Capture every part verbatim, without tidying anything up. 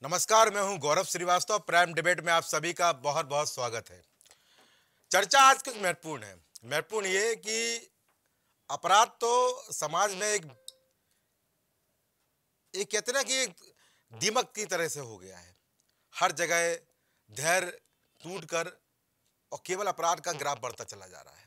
नमस्कार, मैं हूं गौरव श्रीवास्तव। प्राइम डिबेट में आप सभी का बहुत बहुत स्वागत है। चर्चा आज कुछ महत्वपूर्ण है। महत्वपूर्ण ये कि अपराध तो समाज में एक एक कहते हैं ना कि एक दीमक की तरह से हो गया है। हर जगह धैर्य टूट कर और केवल अपराध का ग्राफ बढ़ता चला जा रहा है।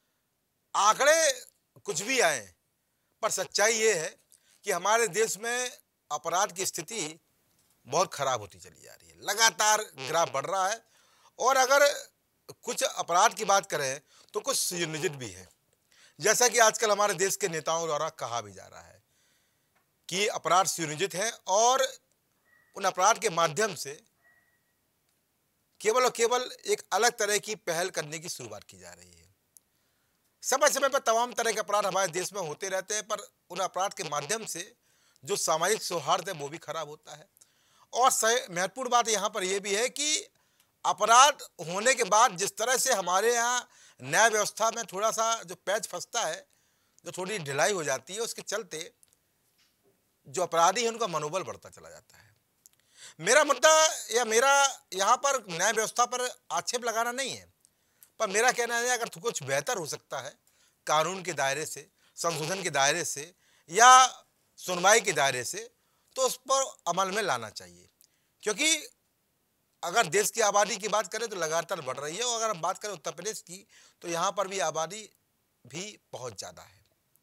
आंकड़े कुछ भी आए, पर सच्चाई ये है कि हमारे देश में अपराध की स्थिति बहुत खराब होती चली जा रही है। लगातार ग्राफ बढ़ रहा है और अगर कुछ अपराध की बात करें तो कुछ सुनियोजित भी है। जैसा कि आजकल हमारे देश के नेताओं द्वारा कहा भी जा रहा है कि अपराध सुनियोजित है और उन अपराध के माध्यम से केवल और केवल एक अलग तरह की पहल करने की शुरुआत की जा रही है। समय समय पर तमाम तरह के अपराध हमारे देश में होते रहते हैं, पर उन अपराध के माध्यम से जो सामाजिक सौहार्द है वो भी खराब होता है। और महत्वपूर्ण बात यहाँ पर यह भी है कि अपराध होने के बाद जिस तरह से हमारे यहाँ न्याय व्यवस्था में थोड़ा सा जो पैच फंसता है, जो थोड़ी ढिलाई हो जाती है, उसके चलते जो अपराधी है उनका मनोबल बढ़ता चला जाता है। मेरा मुद्दा या मेरा यहाँ पर न्याय व्यवस्था पर आक्षेप लगाना नहीं है, पर मेरा कहना है अगर कुछ बेहतर हो सकता है कानून के दायरे से, संशोधन के दायरे से या सुनवाई के दायरे से, तो उस पर अमल में लाना चाहिए। क्योंकि अगर देश की आबादी की बात करें तो लगातार बढ़ रही है और अगर हम बात करें उत्तर प्रदेश की तो यहाँ पर भी आबादी भी बहुत ज़्यादा है।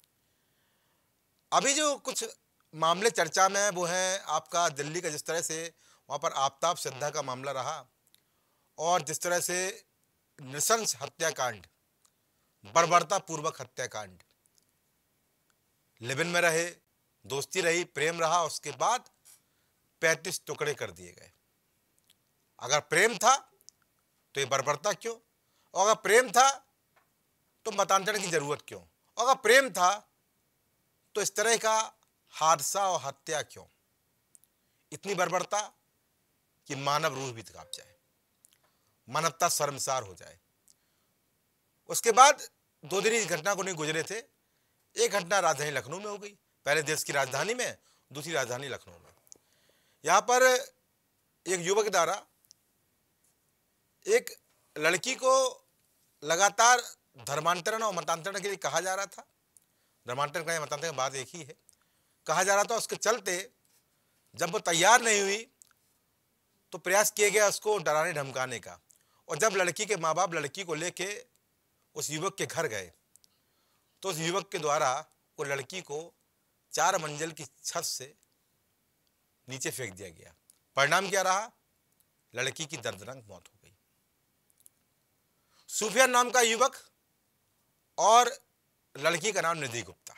अभी जो कुछ मामले चर्चा में है वो है आपका दिल्ली का, जिस तरह से वहाँ पर आफताब श्रद्धा का मामला रहा और जिस तरह से नृशंस हत्याकांड, बर्बरतापूर्वक हत्याकांड, लिव इन में रहे, दोस्ती रही, प्रेम रहा, उसके बाद पैंतीस टुकड़े कर दिए गए। अगर प्रेम था तो ये बर्बरता क्यों? और अगर प्रेम था तो मतांतरण की जरूरत क्यों? और अगर प्रेम था तो इस तरह का हादसा और हत्या क्यों? इतनी बर्बरता कि मानव रूह भी कांप जाए, मानवता शर्मसार हो जाए। उसके बाद दो दिन इस घटना को नहीं गुजरे थे, एक घटना राजधानी लखनऊ में हो गई। पहले देश की राजधानी में, दूसरी राजधानी लखनऊ में। यहां पर एक युवक द्वारा एक लड़की को लगातार धर्मांतरण और मतांतरण के लिए कहा जा रहा था। धर्मांतरण का मतांतरण की बात एक ही है, कहा जा रहा था। उसके चलते जब वो तैयार नहीं हुई तो प्रयास किया गया उसको डराने धमकाने का। और जब लड़की के माँ बाप लड़की को लेके उस युवक के घर गए तो उस युवक के द्वारा वो लड़की को चार मंजिल की छत से नीचे फेंक दिया गया। परिणाम क्या रहा? लड़की की दर्दनाक मौत हो गई। सुफियान नाम का युवक और लड़की का नाम निधि गुप्ता।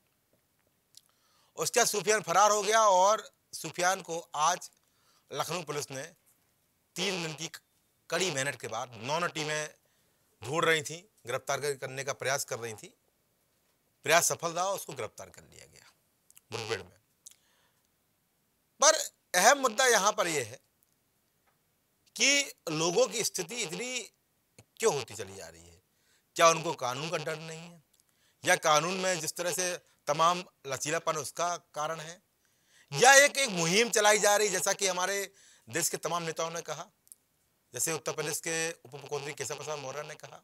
उसके बाद सुफियान फरार हो गया और सुफियान को आज लखनऊ पुलिस ने तीन दिन की कड़ी मेहनत के बाद, नौ नौ टीमें ढूंढ रही थी, गिरफ्तार करने का प्रयास कर रही थी, प्रयास सफल रहा, उसको गिरफ्तार कर लिया गया मुठभेड़ में। पर अहम मुद्दा यहां पर यह है कि लोगों की स्थिति इतनी क्यों होती चली जा रही है? क्या उनको कानून का डर नहीं है, या कानून में जिस तरह से तमाम लचीलापन उसका कारण है, या एक एक मुहिम चलाई जा रही, जैसा कि हमारे देश के तमाम नेताओं ने कहा, जैसे उत्तर प्रदेश के उप मुख्यमंत्री केशव प्रसाद मौर्य ने कहा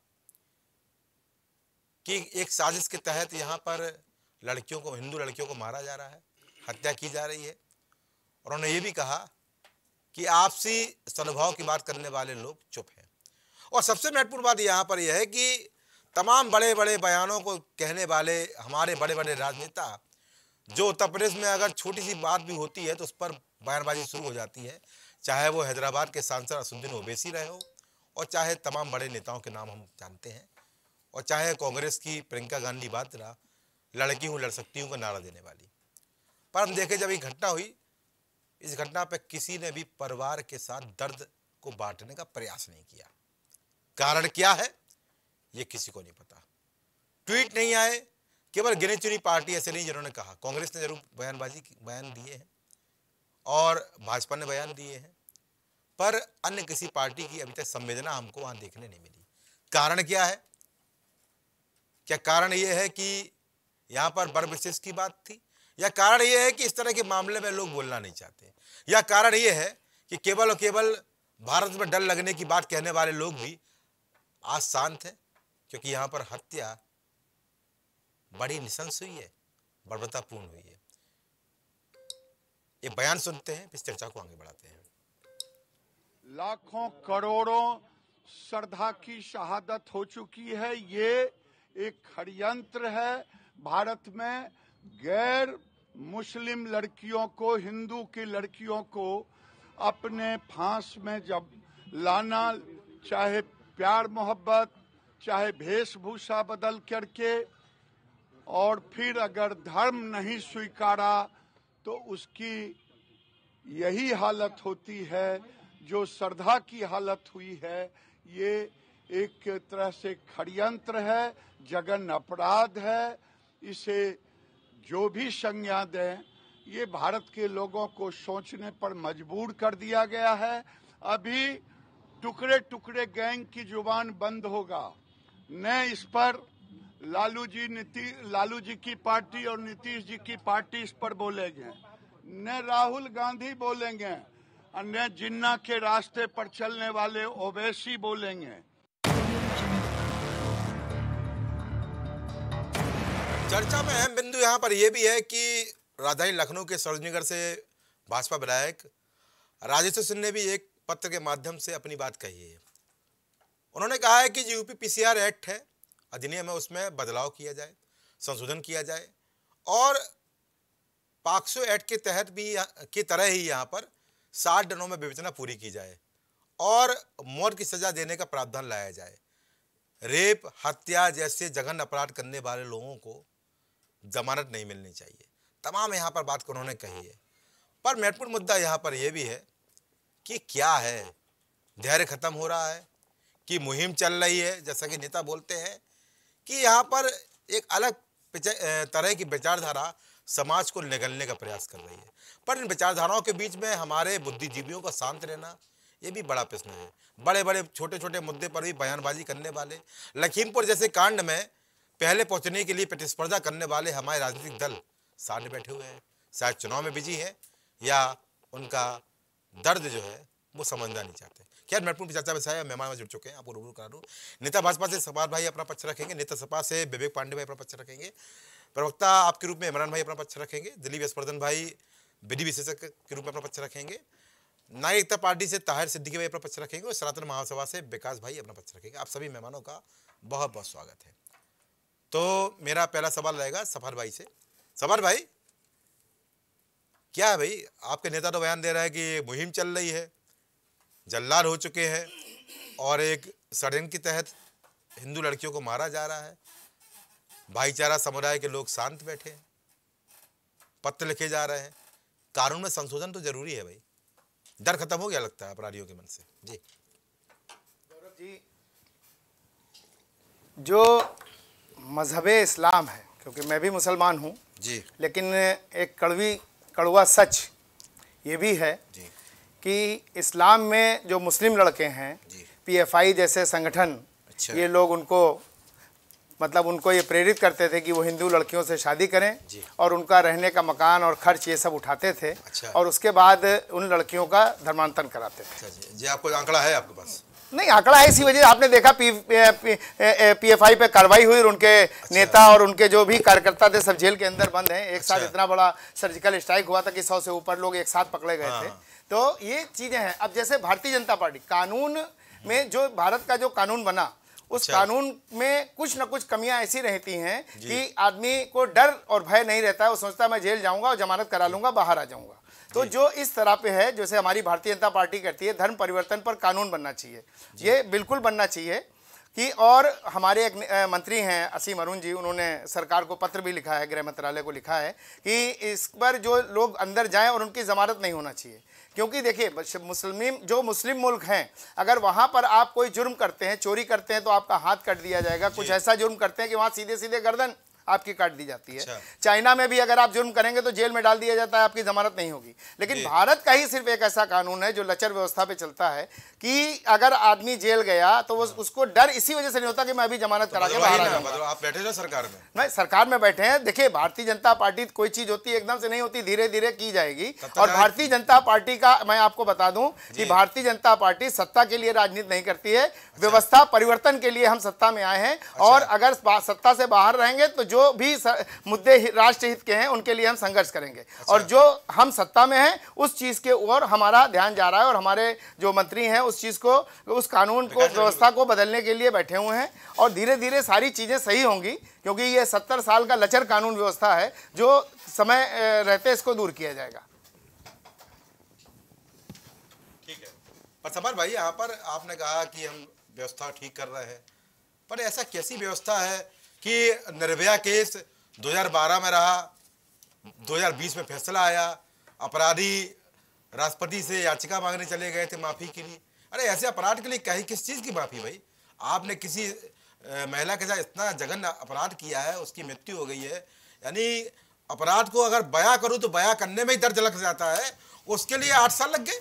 कि एक साजिश के तहत यहाँ पर लड़कियों को, हिंदू लड़कियों को मारा जा रहा है, हत्या की जा रही है। और उन्होंने ये भी कहा कि आपसी सद्भाव की बात करने वाले लोग चुप हैं। और सबसे महत्वपूर्ण बात यहाँ पर यह है कि तमाम बड़े बड़े बयानों को कहने वाले हमारे बड़े बड़े राजनेता, जो उत्तर प्रदेश में अगर छोटी सी बात भी होती है तो उस पर बयानबाजी शुरू हो जाती है, चाहे वो हैदराबाद के सांसद असदुद्दीन ओवैसी रहे हो और चाहे तमाम बड़े नेताओं के नाम हम जानते हैं, और चाहे कांग्रेस की प्रियंका गांधी वाड्रा, लड़की हूँ लड़ सकती हूँ का नारा देने वाली। पर हम देखें जब ये घटना हुई, इस घटना पर किसी ने भी परिवार के साथ दर्द को बांटने का प्रयास नहीं किया। कारण क्या है ये किसी को नहीं पता। ट्वीट नहीं आए, केवल गिनी चुनी पार्टी ऐसे नहीं जिन्होंने कहा। कांग्रेस ने जरूर बयानबाजी बयान दिए हैं और भाजपा ने बयान दिए हैं, पर अन्य किसी पार्टी की अभी तक संवेदना हमको वहां देखने नहीं मिली। कारण क्या है? क्या कारण यह है कि यहां पर वर्ग विशेष की बात थी, या कारण ये है कि इस तरह के मामले में लोग बोलना नहीं चाहते, या कारण ये है कि केवल और केवल भारत में डर लगने की बात कहने वाले लोग भी आज शांत हैं, क्योंकि यहां पर हत्या बड़ी नृशंस हुई है, बर्बरतापूर्ण हुई है। एक बयान सुनते हैं, इस चर्चा को आगे बढ़ाते हैं। लाखों करोड़ों श्रद्धा की शहादत हो चुकी है। ये एक षड्यंत्र है भारत में गैर मुस्लिम लड़कियों को, हिंदू की लड़कियों को अपने फांस में जब लाना, चाहे प्यार मोहब्बत, चाहे वेशभूषा बदल करके, और फिर अगर धर्म नहीं स्वीकारा तो उसकी यही हालत होती है जो श्रद्धा की हालत हुई है। ये एक तरह से षड्यंत्र है, जघन्य अपराध है। इसे जो भी संज्ञा दें, ये भारत के लोगों को सोचने पर मजबूर कर दिया गया है। अभी टुकड़े टुकड़े गैंग की जुबान बंद होगा, न इस पर लालू जी नीति लालू जी की पार्टी और नीतीश जी की पार्टी इस पर बोलेंगे, न राहुल गांधी बोलेंगे, और न जिन्ना के रास्ते पर चलने वाले ओवैसी बोलेंगे। चर्चा में अहम बिंदु यहां पर यह भी है कि राजधानी लखनऊ के सरोजनीनगर से भाजपा विधायक राजेश्वर सिंह ने भी एक पत्र के माध्यम से अपनी बात कही है। उन्होंने कहा है कि जो यूपी पीसीआर एक्ट है, अधिनियम है, उसमें बदलाव किया जाए, संशोधन किया जाए, और पॉक्सो एक्ट के तहत भी की तरह ही यहाँ पर साठ दिनों में विवेचना पूरी की जाए और मौत की सजा देने का प्रावधान लाया जाए। रेप, हत्या जैसे जघन्य अपराध करने वाले लोगों को जमानत नहीं मिलनी चाहिए। तमाम यहाँ पर बात को उन्होंने कही है, पर महत्वपूर्ण मुद्दा यहाँ पर यह भी है कि क्या है, धैर्य खत्म हो रहा है कि मुहिम चल रही है। जैसा कि नेता बोलते हैं कि यहाँ पर एक अलग तरह की विचारधारा समाज को निगलने का प्रयास कर रही है, पर इन विचारधाराओं के बीच में हमारे बुद्धिजीवियों का शांत रहना ये भी बड़ा प्रश्न है। बड़े बड़े छोटे छोटे मुद्दे पर भी बयानबाजी करने वाले, लखीमपुर जैसे कांड में पहले पहुंचने के लिए प्रतिस्पर्धा करने वाले हमारे राजनीतिक दल सामने बैठे हुए हैं, शायद चुनाव में बिजी है या उनका दर्द जो है वो समझना नहीं चाहते। खैर, महत्वपूर्ण चर्चा में साया मेहमान में जुड़ चुके हैं, आपको रूबरू करा दूं। नेता भाजपा से सवार भाई अपना पक्ष रखेंगे, नेता सपा से विवेक पांडे भाई अपना पक्ष रखेंगे, प्रवक्ता आपके रूप में इमरान भाई अपना पक्ष रखेंगे, दिलीप यशवर्धन भाई विधि विशेषज्ञ के रूप में अपना पक्ष रखेंगे, नारी एकता पार्टी से ताहिर सिद्दीकी भाई अपना पक्ष रखेंगे और सनातन महासभा से विकास भाई अपना पक्ष रखेंगे। आप सभी मेहमानों का बहुत बहुत स्वागत है। तो मेरा पहला सवाल रहेगा सफार भाई से। सफार भाई, क्या है भाई, आपके नेता तो बयान दे रहा है कि मुहिम चल रही है, जल्लाद हो चुके हैं और एक षड्यंत्र के तहत हिंदू लड़कियों को मारा जा रहा है, भाईचारा समुदाय के लोग शांत बैठे हैं, पत्र लिखे जा रहे हैं, कानून में संशोधन तो जरूरी है भाई, डर खत्म हो गया लगता है अपराधियों के मन से। जी गौरव जी, जो मजहबे इस्लाम है, क्योंकि मैं भी मुसलमान हूँ जी, लेकिन एक कड़वी कड़वा सच ये भी है जी कि इस्लाम में जो मुस्लिम लड़के हैं, पीएफआई जैसे संगठन, अच्छा। ये लोग उनको मतलब उनको ये प्रेरित करते थे कि वो हिंदू लड़कियों से शादी करें और उनका रहने का मकान और खर्च ये सब उठाते थे। अच्छा। और उसके बाद उन लड़कियों का धर्मांतरण कराते थे। अच्छा जी, जी आपको आंकड़ा है आपके पास? नहीं, आंकड़ा है, इसी वजह आपने देखा पी पीएफआई पे कार्रवाई हुई और उनके अच्छा। नेता और उनके जो भी कार्यकर्ता थे सब जेल के अंदर बंद हैं। एक अच्छा। साथ इतना बड़ा सर्जिकल स्ट्राइक हुआ था कि सौ से ऊपर लोग एक साथ पकड़े गए हाँ। थे। तो ये चीज़ें हैं। अब जैसे भारतीय जनता पार्टी कानून में, जो भारत का जो कानून बना, उस अच्छा। कानून में कुछ न कुछ कमियां ऐसी रहती हैं कि आदमी को डर और भय नहीं रहता है। वो सोचता है मैं जेल जाऊंगा और जमानत करा लूंगा, बाहर आ जाऊंगा। तो जो इस तरह पे है, जैसे हमारी भारतीय जनता पार्टी कहती है धर्म परिवर्तन पर कानून बनना चाहिए, ये बिल्कुल बनना चाहिए कि। और हमारे एक मंत्री हैं असीम अरुण जी, उन्होंने सरकार को पत्र भी लिखा है, गृह मंत्रालय को लिखा है कि इस पर जो लोग अंदर जाएं और उनकी जमानत नहीं होना चाहिए। क्योंकि देखिए, मुस्लिम जो मुस्लिम मुल्क हैं, अगर वहाँ पर आप कोई जुर्म करते हैं, चोरी करते हैं, तो आपका हाथ कट दिया जाएगा। कुछ ऐसा जुर्म करते हैं कि वहाँ सीधे सीधे गर्दन आपकी काट दी जाती है। अच्छा। चाइना में भी अगर आप जुर्म करेंगे तो जेल में डाल दिया जाता है, आपकी जमानत नहीं होगी। लेकिन भारत का ही सिर्फ एक ऐसा कानून है जो लचर व्यवस्था पे चलता है कि अगर आदमी जेल गया तो वो उसको डर इसी वजह से नहीं होता कि मैं अभी जमानत करा के बाहर आ जाऊंगा। आप बैठे हो सरकार में? नहीं, सरकार में बैठे हैं। देखिए, भारतीय जनता पार्टी कोई चीज होती है एकदम से नहीं होती, धीरे धीरे की जाएगी। और भारतीय जनता पार्टी का मैं आपको बता दूं कि भारतीय जनता पार्टी सत्ता के लिए राजनीति नहीं करती है, व्यवस्था परिवर्तन के लिए हम सत्ता में आए हैं। और अगर सत्ता से बाहर रहेंगे तो जो भी मुद्दे राष्ट्र हित के हैं उनके लिए हम संघर्ष करेंगे। और जो हम सत्ता में हैं उस चीज के ओर हमारा ध्यान जा रहा है और हमारे जो मंत्री हैं उस चीज को, उस कानून को, व्यवस्था को बदलने के लिए बैठे हुए हैं। और धीरे धीरे सारी चीजें सही होंगी, क्योंकि ये सत्तर साल का लचर कानून व्यवस्था है जो समय रहते इसको दूर किया जाएगा। ठीक है। पर सबर भाई, यहाँ पर आपने कहा कि हम व्यवस्था ठीक कर रहे हैं, पर ऐसा कैसी व्यवस्था है कि निर्भया केस दो हज़ार बारह में रहा, दो हज़ार बीस में फैसला आया, अपराधी राष्ट्रपति से याचिका मांगने चले गए थे माफी के लिए। अरे ऐसे अपराध के लिए कहीं किस चीज की माफी भाई? आपने किसी आ, महिला के साथ इतना जघन्य अपराध किया है, उसकी मृत्यु हो गई है, यानी अपराध को अगर बयां करूं तो बयां करने में ही दर्द लग जाता है, उसके लिए आठ साल लग गए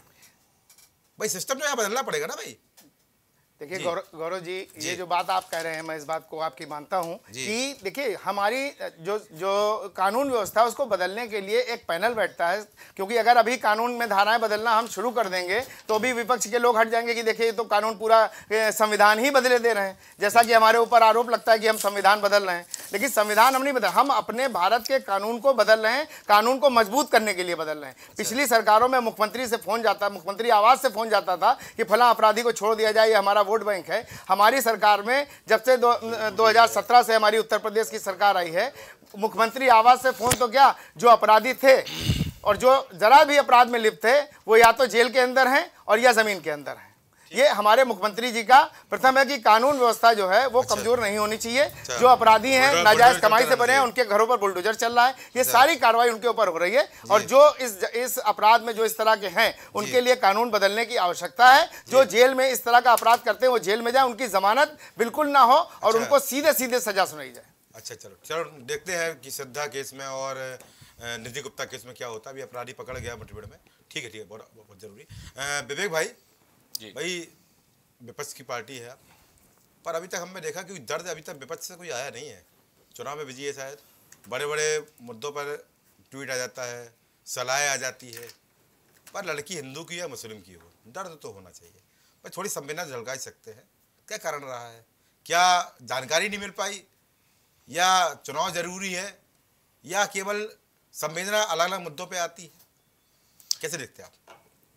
भाई। सिस्टम जो है बदलना पड़ेगा ना भाई। देखिए गौरव गौरव जी, जी, ये जो बात आप कह रहे हैं मैं इस बात को आपकी मानता हूं कि देखिए हमारी जो जो कानून व्यवस्था है उसको बदलने के लिए एक पैनल बैठता है। क्योंकि अगर अभी कानून में धाराएं बदलना हम शुरू कर देंगे तो भी विपक्ष के लोग हट जाएंगे कि देखिए ये तो कानून पूरा संविधान ही बदले दे रहे हैं, जैसा कि हमारे ऊपर आरोप लगता है कि हम संविधान बदल रहे हैं। लेकिन संविधान हम नहीं बदल, हम अपने भारत के कानून को बदल रहे हैं, कानून को मजबूत करने के लिए बदल रहे हैं। पिछली सरकारों में मुख्यमंत्री से फोन जाता मुख्यमंत्री आवास से फोन जाता था कि फला अपराधी को छोड़ दिया जाए, हमारा वोट बैंक है। हमारी सरकार में जब से दो हज़ार सत्रह से हमारी उत्तर प्रदेश की सरकार आई है, मुख्यमंत्री आवास से फोन तो क्या, जो अपराधी थे और जो जरा भी अपराध में लिप्त थे वो या तो जेल के अंदर हैं और या जमीन के अंदर हैं। ये हमारे मुख्यमंत्री जी का प्रथम है कि कानून व्यवस्था जो है वो अच्छा। कमजोर नहीं होनी चाहिए। अच्छा। जो अपराधी हैं, नाजायज कमाई से बने हैं, उनके घरों पर बुलडोजर चल रहा है, ये सारी कार्रवाई उनके ऊपर हो रही है। और जो इस इस अपराध में जो इस तरह के हैं उनके लिए कानून बदलने की आवश्यकता है। जो जेल में इस तरह का अपराध करते हैं वो जेल में जाए, उनकी जमानत बिल्कुल ना हो और उनको सीधे सीधे सजा सुनाई जाए। अच्छा, चलो चलो देखते हैं कि श्रद्धा केस में और निधि गुप्ता केस में क्या होता है। अभी अपराधी पकड़ गया मुठभेड़ में, ठीक है ठीक है, बहुत बहुत जरूरी। विवेक भाई, भाई विपक्ष की पार्टी है, पर अभी तक हमने देखा कि दर्द अभी तक विपक्ष से कोई आया नहीं है। चुनाव में बिजी है शायद, बड़े बड़े मुद्दों पर ट्वीट आ जाता है, सलाहें आ जाती है, पर लड़की हिंदू की या मुस्लिम की हो, दर्द तो होना चाहिए। पर थोड़ी संवेदना झलका सकते हैं, क्या कारण रहा है? क्या जानकारी नहीं मिल पाई, या चुनाव जरूरी है, या केवल संवेदना अलग अलग मुद्दों पर आती है? कैसे देखते हैं आप?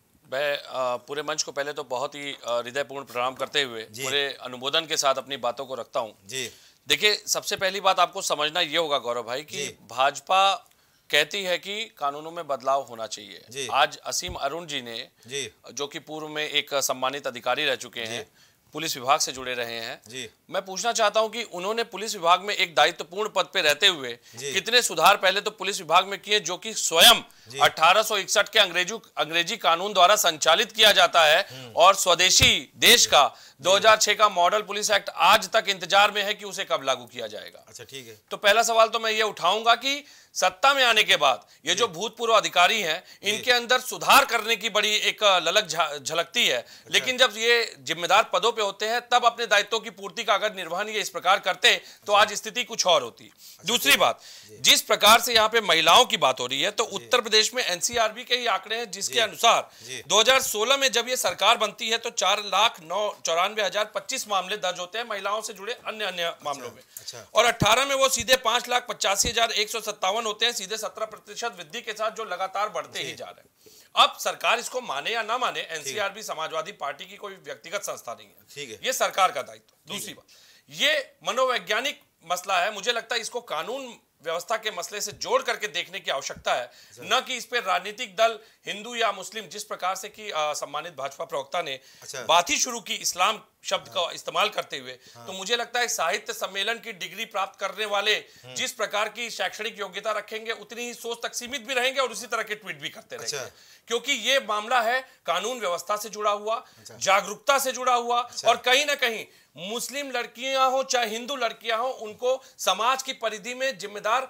मैं पूरे मंच को पहले तो बहुत ही हृदयपूर्ण प्रणाम करते हुए पूरे अनुमोदन के साथ अपनी बातों को रखता हूं। जी देखिए, सबसे पहली बात आपको समझना ये होगा गौरव भाई कि भाजपा कहती है कि कानूनों में बदलाव होना चाहिए। आज असीम अरुण जी ने जी जो कि पूर्व में एक सम्मानित अधिकारी रह चुके हैं, पुलिस विभाग से जुड़े रहे हैं जी। मैं पूछना चाहता हूं कि उन्होंने पुलिस विभाग में एक दायित्वपूर्ण पद पे रहते हुए कितने सुधार पहले तो पुलिस विभाग में किए, जो कि स्वयं अठारह सौ इकसठ के अंग्रेजों अंग्रेजी कानून द्वारा संचालित किया जाता है। और स्वदेशी देश का दो हज़ार छह का मॉडल पुलिस एक्ट आज तक इंतजार में है कि उसे कब लागू किया जाएगा। अच्छा, ठीक है। तो पहला सवाल तो मैं ये उठाऊंगा कि सत्ता में आने के बाद ये जो भूतपूर्व अधिकारी हैं इनके अंदर सुधार करने की बड़ी एक ललक झलकती है। अच्छा। लेकिन जब ये जिम्मेदार पदों पे होते हैं तब अपने दायित्वों की पूर्ति का अगर निर्वहन ये इस प्रकार करते तो आज स्थिति कुछ और होती। अच्छा। दूसरी बात, जिस प्रकार से यहाँ पे महिलाओं की बात हो रही है तो उत्तर प्रदेश में एनसीआरबी के ही आंकड़े हैं जिसके अनुसार दो हज़ार सोलह में जब ये सरकार बनती है तो चार लाख नौ चौरानवे हजार पच्चीस मामले दर्ज होते हैं महिलाओं से जुड़े अन्य अन्य मामलों में। अच्छा। और अठारह में वो सीधे पांच लाख पचासी हजार एक सौ सत्तावन होते हैं, सीधे सत्रह प्रतिशत वृद्धि के साथ जो लगातार बढ़ते ही जा रहे हैं। अब सरकार इसको माने या ना माने, एनसीआरबी समाजवादी पार्टी की कोई व्यक्तिगत संस्था नहीं है, ठीक है, ये सरकार का दायित्व। दूसरी बात, ये मनोवैज्ञानिक मसला है, मुझे लगता है इसको कानून व्यवस्था के मसले से जोड़ करके देखने की आवश्यकता है, न कि इस पे राजनीतिक दल हिंदू या मुस्लिम, जिस प्रकार से कि सम्मानित भाजपा प्रवक्ता ने अच्छा। बात ही शुरू की इस्लाम शब्द का इस्तेमाल करते हुए, तो मुझे लगता है साहित्य सम्मेलन की डिग्री प्राप्त करने वाले जिस प्रकार की शैक्षणिक योग्यता रखेंगे उतनी ही सोच तक सीमित भी रहेंगे और उसी तरह के ट्वीट भी करते रहेंगे। अच्छा। क्योंकि ये मामला है कानून व्यवस्था से जुड़ा हुआ, अच्छा। जागरूकता से जुड़ा हुआ, अच्छा। और कहीं ना कहीं मुस्लिम लड़कियां हो चाहे हिंदू लड़कियां हो, उनको समाज की परिधि में जिम्मेदार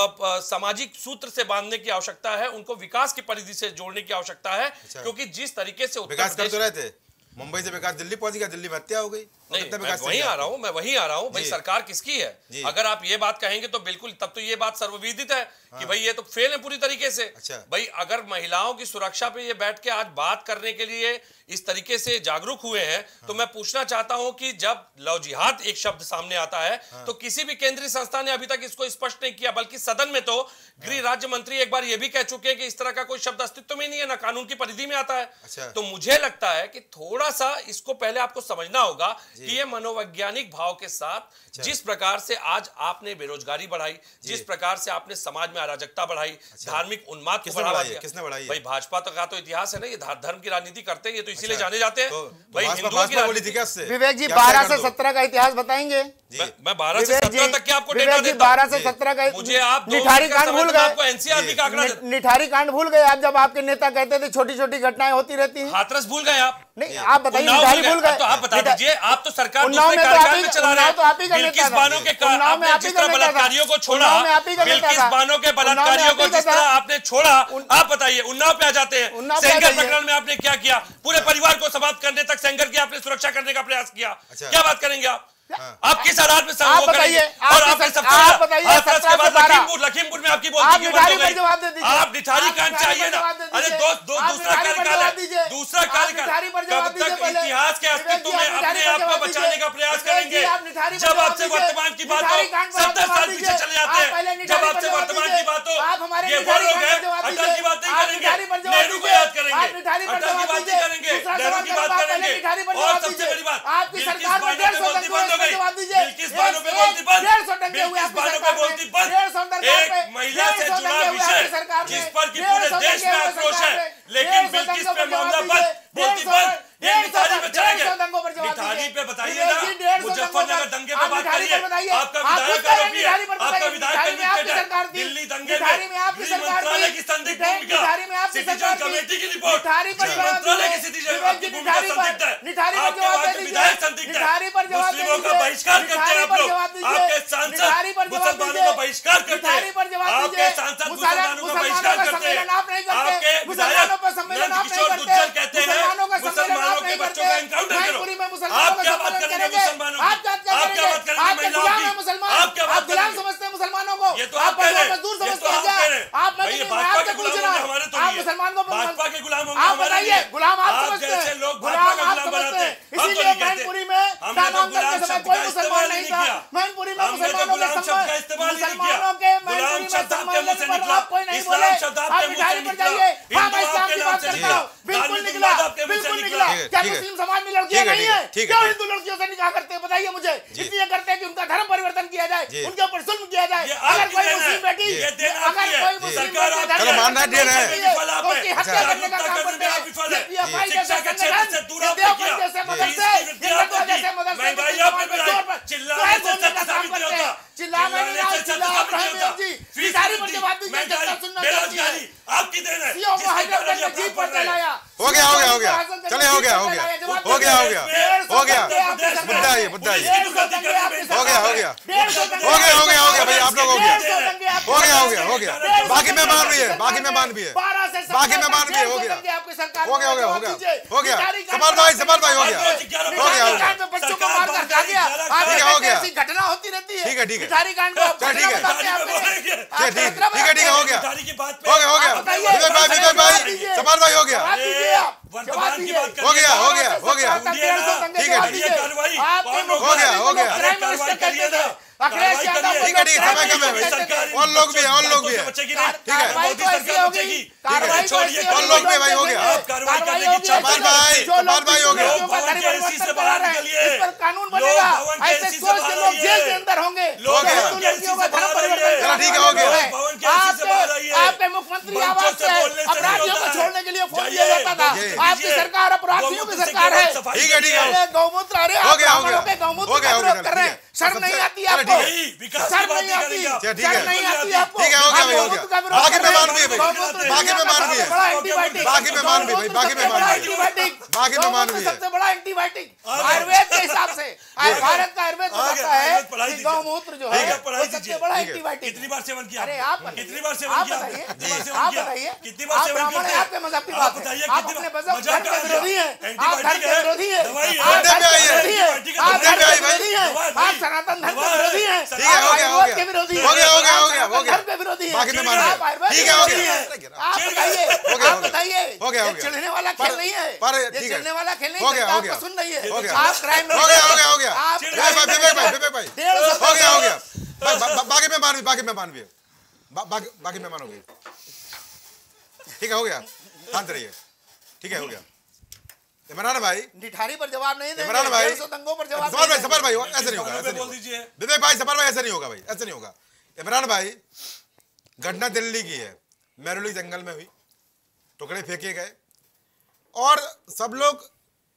सामाजिक सूत्र से बांधने की आवश्यकता है, उनको विकास की परिधि से जोड़ने की आवश्यकता है। अच्छा। क्योंकि जिस तरीके से विकास कर तो रहे थे, मुंबई से विकास दिल्ली पहुंच गया, दिल्ली में हत्या हो गई। नहीं, मैं वहीं आ रहा हूं मैं वहीं आ रहा हूं भाई, सरकार किसकी है? अगर आप ये बात कहेंगे तो बिल्कुल, तब तो ये बात सर्वविदित है कि भाई ये तो फेल है पूरी तरीके से। अच्छा। भाई अगर महिलाओं की सुरक्षा पे ये बैठ के आज बात करने के लिए इस तरीके से जागरूक हुए हैं, तो मैं पूछना चाहता हूं कि जब लव जिहाद एक शब्द सामने आता है तो किसी भी केंद्रीय संस्था ने अभी तक इसको स्पष्ट नहीं किया, बल्कि सदन में तो गृह राज्य मंत्री एक बार ये भी कह चुके हैं कि इस तरह का कोई शब्द अस्तित्व में नहीं है, ना कानून की परिधि में आता है। अच्छा। तो मुझे लगता है कि थोड़ा सा इसको पहले आपको समझना होगा कि ये मनोवैज्ञानिक भाव के साथ जिस प्रकार से आज आपने बेरोजगारी बढ़ाई, जिस प्रकार से आपने समाज में अराजकता बढ़ाई, धार्मिक उन्माद को बढ़ावा दिया, किसने बढ़ाई? भाई भाजपा तो का तो इतिहास है ना, ये धर्म की राजनीति करते हैं, ये तो इसीलिए जाने जाते हैं। भाई हिंदुओं की राजनीति कैसे? विवेक जी बारह से सत्रह का इतिहास बताएंगे। मैं बारह से सत्रह तक के आपको डेटा देता हूं। बारह से सत्रह का मुझे आप निठारी कांड भूल गए, आपको एनसीआरबी का आंकड़ा, निठारी कांड भूल गए आप, जब आपके नेता कहते थे छोटी छोटी घटनाएं होती रहती हैं। हाथरस भूल गए आप? नहीं, आप बताइए, निठारी भूल गए तो आप बता दीजिए। आप तो सरकार उन्नाव में कार्यकाल में चला रहे हैं, तो आप ही का नेता बिल्किस बानो के आपने जिस तरह बलात्कारियों को छोड़ा, बिल्किस बानो के बलात्कारियों को जिस तरह आपने छोड़ा, आप बताइए उन्नाव पे आ जाते हैं। सेंगर प्रकरण में आपने क्या किया? पूरे परिवार को समाप्त करने तक सेंगर की आपने सुरक्षा करने का प्रयास किया। क्या बात करेंगे आप? आप किस आधार पे आप बताइए, और आपने सबसे आप बताइए लखीमपुर लखीमपुर में आपकी बोलती क्यों बंद हो गई? आप निठारी कांड चाहिए ना? अरे दोस्त दो दूसरा कार्यकाल है, दूसरा कार्यकाल कब तक इतिहास के अस्तित्व में अपने आप को बचाने का प्रयास करेंगे? जब आपसे वर्तमान की बात हो सत्तर साल पीछे चले जाते हैं, जब आपसे वर्तमान की बात हो ये वो लोग हैं अटल की बात नहीं करेंगे, नेहरू को याद करेंगे, अटल की बात नहीं करेंगे, नेहरू की बात करेंगे। और सबसे बड़ी बात, बिल्किस बानो पे बोलती बंद हो गई, बिल्किस बानो पे बोलती बंद, बिल्किस बानो पे बोलती बंद। एक महिला से जुड़ा विषय जिस पर कि पूरे देश में आक्रोश है, लेकिन बिल्किस पे मामला बंद, बोलती बंद। ये निठारी पे चलेंगे, निठारी पे बताइए ना, मुजफ्फरनगर दंगे पे बात करिए। आपका विधायक आरोपी है, आपका विधायक कन्विक्टेड है, दिल्ली दंगे में गृह मंत्रालय की संदिग्ध भूमिका, सिटीजन कमेटी की रिपोर्ट, गृह मंत्रालय की सिटीजन आपकी भूमिका संदिग्ध है, आपके वहां के विधायक संदिग्ध है, मुस्लिमों का बहिष्कार करते हैं आप लोग, आपके सांसद मुसलमानों का बहिष्कार करते हैं, आपके सांसद मुसलमानों का बहिष्कार करते हैं, आपके विधायक नंदकिशोर गुर्जर कहते हैं मुसलमानों के बच्चों का एनकाउंटर करो। आप क्या बात करेंगे मुसलमानों की? आप क्या बात करेंगे महिलाओं की? आप क्या बात करेंगे? समझते हैं मुसलमानों को, ये तो आप कह रहे हैं, मजदूर ये तो समझते आप कह रहे हैं। आप भाई ये भाजपा के गुलाम होंगे हमारे तो नहीं है, मुसलमान को भाजपा के गुलाम होंगे आप हमारे बताइए, गुलाम आप आप समझते हैं, जैसे लोग भाजपा का गुलाम बनाते हैं, हम तो नहीं कहते। मैनपुरी में हमने तो गुलाम शब्द का इस्तेमाल नहीं किया, मैनपुरी में हमने तो गुलाम शब्द का इस्तेमाल नहीं किया, गुलाम शब्द आपके मुंह से निकला, इस्लाम शब्द आपके मुंह से निकला, हिंदू आपके नाम से निकला, बिल्कुल निकला, आपके मुंह से बिल्कुल निकला। निकला। क्या मुस्लिम समाज में लड़कियां नहीं है? क्यों हिंदू लड़कियों से निकाह करते हैं? बताइए मुझे। इसलिए करते हैं कि उनका धर्म परिवर्तन किया जाए, उनके ऊपर जुल्म किया जाए। अगर कोई मुस्लिम बेटी, अगर कोई मुस्लिम चलो मानना है, देना है, उसकी हत्या करने का काम करते हैं। शिक्षा के क्षेत्र से दूर आपने किया, महंगाई आपने बढ़ाई, चिल्लाने से सत्ता साबित नहीं होता, चिल्लाने से सत्ता साबित नहीं होता, फीस महंगाई बेरोजगारी आपकी देन है, जिसके कारण ये जीत पर चलाया। हो गया हो गया हो गया चले हो गया हो गया हो गया हो गया हो गया मुद्दा ये मुद्दा ये हो गया हो गया हो गया हो गया हो गया हो गया भाई आप लोग हो गया हो गया हो गया हो गया बाकी मेहमान भी है बाकी मेहमान भी है बाकी मेहमान भी है हो गया हो गया हो गया हो गया हो गया सवाल भाई सवाल भाई हो गया हो गया हो गया बच्चों को मार कर खा गया। ठीक है हो गया ऐसी घटना होती रहती है। ठीक है ठीक है मिठारी कांड को चल ठीक है बताते हैं आपने। ठीक है ठीक है ठीक है हो गया की बात हो गया हो गया विजय भाई विजय भाई सवाल भाई हो गया जवाब दीजिए आप। वर्तमान की बात हो गया हो गया हो गया ठीक है करिए कार्रवाई, हो गया हो गया अरे कार्रवाई करिए ना, कार्रवाई करिए। ठीक है ठीक है समय कम है भाई और लोग भी हैं और लोग भी हैं बचेगी नहीं, ठीक है मोदी सरकार बचेगी, कार्रवाई छोड़िए और लोग भी भाई हो गया आप कार्रवाई करने की इच्छा सवाल भाई सवाल भाई हो गया लोग भवन के एसी से बाहर निकलिए, इस पर कानून बनेगा। लोग भवन के ऐसे एसी से सोच के बाहर लोग जेल के आइए, अंदर होंगे। लोग भवन हिंदू के एसी लड़कियों का से धर्म बाहर परिवर्तन आइए, चलो ठीक है हो गया भवन के एसी से बाहर आइए, आपके मुख्यमंत्री प्रधानमंत्री आवास से अपराधियों को छोड़ने के लिए फोन किया जाता था। आपकी सरकार अपराधियों की सरकार है। ठीक है, ठीक है। गौमूत्र, अरे आप ब्राह्मणों के गौमूत्र का विरोध कर रहे हैं, शर्म नहीं आती आपको? शर्म नहीं आती? शर्म नहीं आती आपको? ठीक है, हो गया भाई, हो गया। बाकी मेहमान भी है भाई, बाकी मेहमान भी है, बड़ा एंटीबायोटिक, बाकी मेहमान भी भाई, बाकी मेहमान भी है, बाकी मेहमान भी है। सबसे बड़ा एंटीबायोटिक आयुर्वेद के हिसाब से, आज भारत का आयुर्वेद बताता है कि गौमूत्र जो है वो सबसे बड़ा एंटीबायोटिक। कितनी बार सेवन किया? अरे आप कितनी बार सेवन आप किया? बताइए, कितनी बार सेवन आप किया? बताइए, कितनी बार आप सेवन ब्राह्मण किया? हैं, आपके मजहब की बात है, बताइए, आप कितनी अपने बार- मजहब मजाक धर्म कर के रहे हैं। विरोधी हैं, आप एंटीबायोटिक धर्म के है, विरोधी हैं, दवाई है, आप धर्म के दवाई है, विरोधी हैं, एंटीबायोटिक है, आप दवाई धर्म के है, विरोधी हैं, दवाई है, आप सनातन धर्म के दवाई है, विरोधी हैं, ठीक है, आप हो गया, हो आयुर्वेद गया। के विरोधी हैं, हो गया, हो गया, आप हो गया, हो सनातन गया। धर्म के विरोधी हैं, बाकी मेहमान आप भी है। आयुर्वेद ठीक के है, हो विरोधी गया। हैं। आप बताइए, हो गया, आप हो गया। बताइए, हो गया, हो ये गया। चिढ़ने वाला पर- खेल नहीं है, पर ये ठीक है। चिढ़ने वाला खेल नहीं हो है, गया, जनता हो आपको गया। सुन रही है, हो गया। आप क्राइम हो गया, हो गया, हो गया। आप विवेक भाई, विवेक भाई, विवेक भाई, डेढ़ सौ हो गया, हो गया। बा- बा- बाकी मेहमान भी, बाकी मेहमान भी है। बा- बाकी बाकी मेहमान हो गए। ठीक है, हो गया, शांत रहिए। ठीक है, हो गया। इमरान भाई, निठारी पर जवाब नहीं देंगे, इमरान भाई, डेढ़ सौ दंगों पर जवाब सफर भाई, नहीं सफर भाई, ऐसे नहीं होगा, ऐसे नहीं बोल होगा। दीजिए। विवेक भाई, सफर भाई, ऐसे नहीं होगा भाई, ऐसे नहीं होगा। इमरान भाई, घटना दिल्ली की है, मेहरौली जंगल में हुई, टुकड़े फेंके गए और सब लोग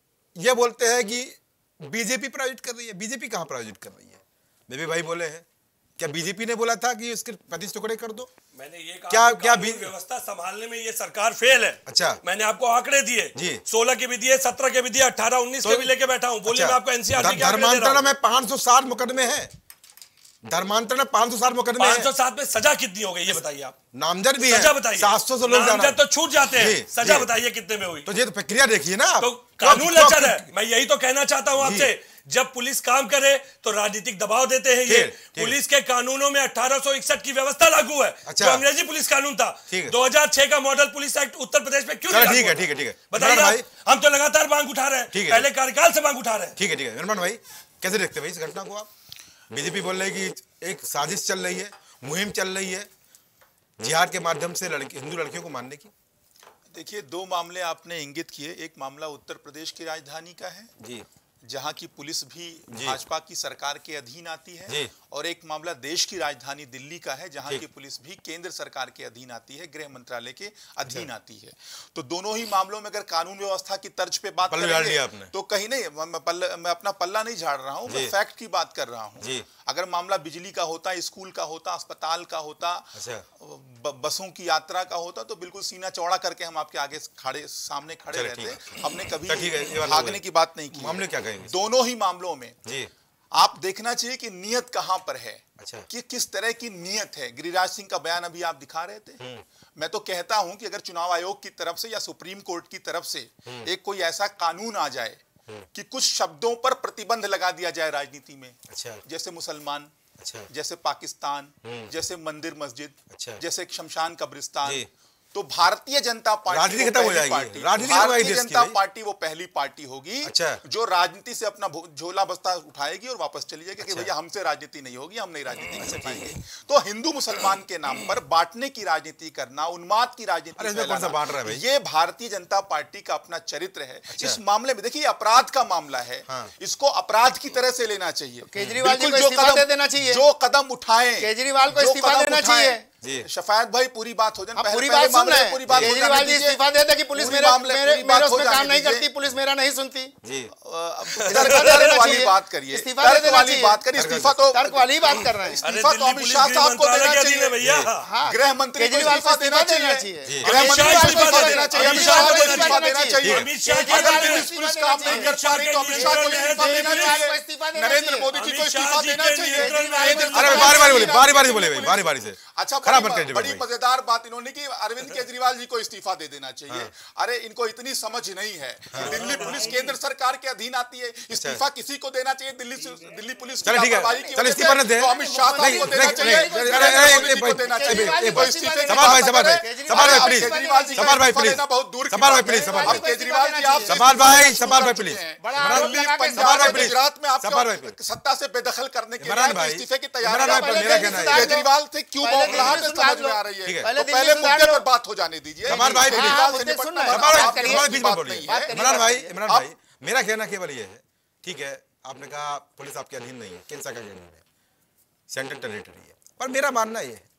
ये बोलते हैं कि बीजेपी प्रायोजित कर रही है। बीजेपी कहाँ प्रायोजित कर रही है? बेबी भाई बोले हैं, क्या बीजेपी ने बोला था कि इसके पच्चीस टुकड़े कर दो? मैंने ये कहा क्या- कि क्या कानून भी- व्यवस्था संभालने में ये सरकार फेल है। अच्छा। मैंने आपको आंकड़े दिए जी। सोलह के भी दिए, सत्रह के भी दिए, अठारह उन्नीस के भी लेके बैठा हूं। बोलिए, मैं आपको एनसीआर के आंकड़े दे रहा धर्मांतरण हूं। में पाँच सौ साठ मुकदमे हैं। धर्मांतरण में पाँच सौ साठ मुकदमे पाँच सौ हैं। सात में सजा कितनी हो गई ये बताइए आप? नामजद भी है, सजा बताइए। सात सौ से लोग जाना नामजद तो छूट जाते जी, हैं, सजा जी। बताइए कितने में हुई? तो ये तो प्रक्रिया देखिए ना आप। तो क्यों- कानून क्यों- लचर है। मैं यही तो कहना चाहता हूं आपसे, जब पुलिस काम करे तो राजनीतिक दबाव देते हैं। ये ठीक, ठीक। पुलिस के कानूनों में अठारह सौ इकसठ की व्यवस्था लागू है, अच्छा। जो अंग्रेजी पुलिस कानून था। ठीक है। दो हज़ार छह का model police act Uttar Pradesh में क्यों चलो, नहीं लागू ठीक है, हुआ? ठीक है, ठीक है। बताइए इमरान आप, हम तो लगातार मांग उठा रहे हैं, ठीक है। पहले कार्यकाल से मांग उठा रहे हैं। ठीक है, ठीक है। इरमान भाई, कैसे देखते हैं भाई इस घटना को आप? बीजेपी बोल रही है कि एक साजिश चल रही है, मुहिम चल रही है जिहाद के माध्यम से लड़की हिंदू लड़कियों को मारने की। देखिए, दो मामले आपने इंगित किए। एक मामला उत्तर प्रदेश की राजधानी का है, जी जहां की पुलिस भी जी। भाजपा की सरकार के अधीन आती जी। है, और एक मामला देश की राजधानी दिल्ली का है, जहां ठीक। की पुलिस भी केंद्र सरकार के अधीन आती है, गृह मंत्रालय के अधीन आती है। तो दोनों ही मामलों में अगर कानून व्यवस्था की तर्ज पे बात पल्ला झाड़ करेंगे लिया आपने। तो कहीं नहीं, मैं, मैं, पल्ला, मैं अपना पल्ला नहीं झाड़ रहा हूं, मैं जी। फैक्ट की बात कर रहा हूं। जी। अगर मामला बिजली का होता, स्कूल का होता, अस्पताल का होता, अच्छा। ब- बसों की यात्रा का होता, तो बिल्कुल सीना चौड़ा करके हम आपके आगे खड़े सामने खड़े चलो, ठीक रहते। हमने तो ठीक है, ये कभी वाला भागने हो की बात नहीं की। मामले क्या कहेंगे? दोनों ही मामलों में जी आप देखना चाहिए कि नियत कहां पर है, अच्छा। कि किस तरह की नियत है। गिरिराज सिंह का बयान अभी आप दिखा रहे थे। मैं तो कहता हूं कि अगर चुनाव आयोग की तरफ से या सुप्रीम कोर्ट की तरफ से एक कोई ऐसा कानून आ जाए कि कुछ शब्दों पर प्रतिबंध लगा दिया जाए राजनीति में, अच्छा। जैसे मुसलमान, अच्छा। जैसे पाकिस्तान, जैसे मंदिर मस्जिद, अच्छा। जैसे शमशान कब्रिस्तान, जी। तो भारतीय जनता पार्टी राजनीति वो खत्म हो पहली जाएगी। पार्टी- राजनीति खत्म हो भारतीय जाएगी देश की जनता भाई। पार्टी वो पहली पार्टी होगी अच्छा। जो राजनीति से अपना भो- झोला बस्ता उठाएगी और वापस चली जाएगी कि अच्छा। भैया हमसे राजनीति नहीं होगी, हम नहीं राजनीति कर पाएंगे। तो हिंदू मुसलमान के नाम पर बांटने की राजनीति करना, उन्माद की राजनीति अरे इसमें कौन सा फैलाना, बांट रहा है भाई? ये भारतीय जनता पार्टी का अपना चरित्र है। अच्छा। इस मामले में देखिए, अपराध का मामला है, हाँ। इसको अपराध की तरह से लेना चाहिए। केजरीवाल जी बिल्कुल को जो इस्तीफा कदम- दे देना चाहिए। जो कदम उठाए, केजरीवाल को जो इस्तीफा कदम देना उठाएं। चाहिए। जी। शफायत भाई, पूरी बात हो जाए, आप पहले- पूरी पहले बात सुन मामले रहे में हैं। पूरी बात हो केजरीवाल जाने जी दीजिए। इस्तीफा देते कि पुलिस पूरी मेरे मामले- मेरे पूरी बात मेरे हो उसमें काम जाने नहीं दीजिए। करती, पुलिस मेरा नहीं सुनती। जी तर्क दे देना वाली चाहिए। बात करिए, इस्तीफा दे तर्क देना वाली चाहिए। बात करिए। इस्तीफा तो तर्क वाली बात कर रहे हैं। अरे इस्तीफा तो दिल्ली अमित पुलिस शाह गृह साहब को मंत्रालय देना के अधीन है चाहिए। भैया। हाँ। गृह मंत्री को केजरीवाल इस्तीफा को देना इस्तीफा देना चाहिए। चाहिए। गृह अमित मंत्री शाह को इस्तीफा इस्तीफा देना देना चाहिए। चाहिए। अमित शाह को इस्तीफा इस्तीफा देना देना चाहिए। चाहिए। अमित शाह अगर केजरीवाल दिल्ली को पुलिस इस्तीफा काम देना नहीं कर चाहिए। पा रही तो अमित शाह को इस्तीफा देना केजरीवाल को चाहिए। इस्तीफा देना नरेंद्र चाहिए। मोदी जी को अमित शाह इस्तीफा जी देना के चाहिए। नियंत्रण में नरेंद्र अरे मोदी बारी बारी जी बोले, की बारी बारी से बोले भाई, पुलिस- बारी बारी से। अच्छा, खराब बड़ी, मत करिए बड़ी भाई। मजेदार बात इन्होंने की, अरविंद केजरीवाल जी को इस्तीफा दे देना चाहिए। अरे इनको इतनी समझ नहीं है कि दिल्ली पुलिस केंद्र सरकार के अधीन आती है, इस्तीफा किसी को देना चाहिए दिल्ली से- दिल्ली पुलिस की चलो ठीक है, लापरवाही की चलो वजह इस्तीफा न से, दे। तो अमित शाह साहब नहीं, को देना नहीं, चाहिए, नहीं, नरेंद्र अरे, अरे, मोदी जी भाई, को देना चाहिए। केजरीवाल जी तो को इस्तीफे की सवाल भाई, बात सवाल करें। भाई, केजरीवाल सवाल भाई जी- प्लीज, केजरीवाल जी का सवाल भाई इस्तीफा प्लीज, देना बहुत दूर की सवाल भाई बात प्लीज, है। सवाल अब भाई, केजरीवाल जी आपसे सवाल भाई, शुरू सवाल कर भाई चुके प्लीज। हैं। बड़ा आरोप दिल्ली, लगा के पंजाब सवाल भाई और प्लीज, गुजरात में सवाल भाई आपको प्लीज। सत्ता से बेदखल करने के इमरान लिए भाई, इस्तीफे की इमरान तैयारी भाई, कर रहे मेरा हैं। कहना है ये। केजरीवाल से क्यों पहले बौखलाहट दिल्ली है, सुधार समझ में लो। आ रही ठीक है। है। पहले तो पहले दिल्ली सुधार मुद्दे लो। पर बात हो जाने दीजिए। सवाल भाई, केजरीवाल हाँ, से मुद्दे निपटना सुन रहे हैं। बड़ा सवाल बात आसान करिए। सवाल बीच में बात बोलिए। नहीं बात है। करिए। इमरान भाई, इमरान अब- भाई, मेरा कहना केवल ये है, ठीक है, आपने कहा पुलिस आपके अधीन नहीं है, केंद्र सरकार के अधीन है, सेंट्रल टेरिटरी है, पर मेरा मानना ये है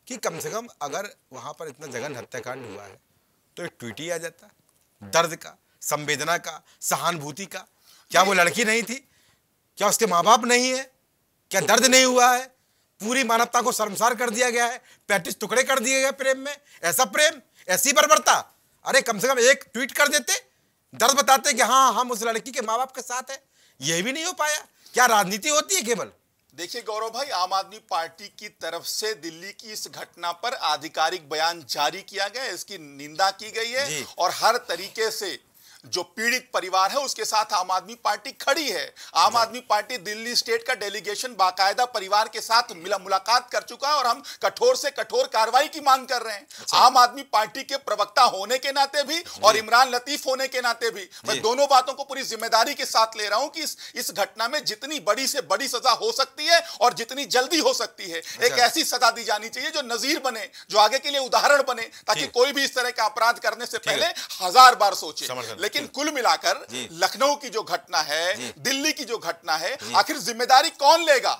कि कम से कम अगर वहाँ पर इतना जघन्य हत्याकांड हुआ है तो एक ट्वीट ही आ जाता, दर्द का, संवेदना का, सहानुभूति का। क्या वो लड़की नहीं थी? क्या उसके माँ बाप नहीं है? क्या दर्द नहीं हुआ है? पूरी मानवता को शर्मसार कर दिया गया है, पैंतीस टुकड़े कर दिए गए प्रेम में। ऐसा प्रेम, ऐसी बर्बरता। अरे कम से कम एक ट्वीट कर देते, दर्द बताते कि हाँ हम उस लड़की के माँ बाप के साथ हैं। यह भी नहीं हो पाया। क्या राजनीति होती है केवल? देखिए गौरव भाई, आम आदमी पार्टी की तरफ से दिल्ली की इस घटना पर आधिकारिक बयान जारी किया गया, इसकी निंदा की गई है और हर तरीके से जो पीड़ित परिवार है उसके साथ आम आदमी पार्टी खड़ी है। आम आदमी पार्टी दिल्ली स्टेट का डेलीगेशन बाकायदा परिवार के साथ मिला मुलाकात कर चुका है और हम कठोर से कठोर कार्रवाई की मांग कर रहे हैं। आम आदमी पार्टी के प्रवक्ता होने के नाते भी और इमरान लतीफ होने के नाते भी मैं दोनों बातों को पूरी जिम्मेदारी के साथ ले रहा हूं कि इस इस घटना में जितनी बड़ी से बड़ी सजा हो सकती है और जितनी जल्दी हो सकती है, एक ऐसी सजा दी जानी चाहिए जो नजीर बने, जो आगे के लिए उदाहरण बने, ताकि कोई भी इस तरह का अपराध करने से पहले हजार बार सोचे। लेकिन कुल मिलाकर लखनऊ की जो घटना है, दिल्ली की जो घटना है, आखिर जिम्मेदारी कौन लेगा?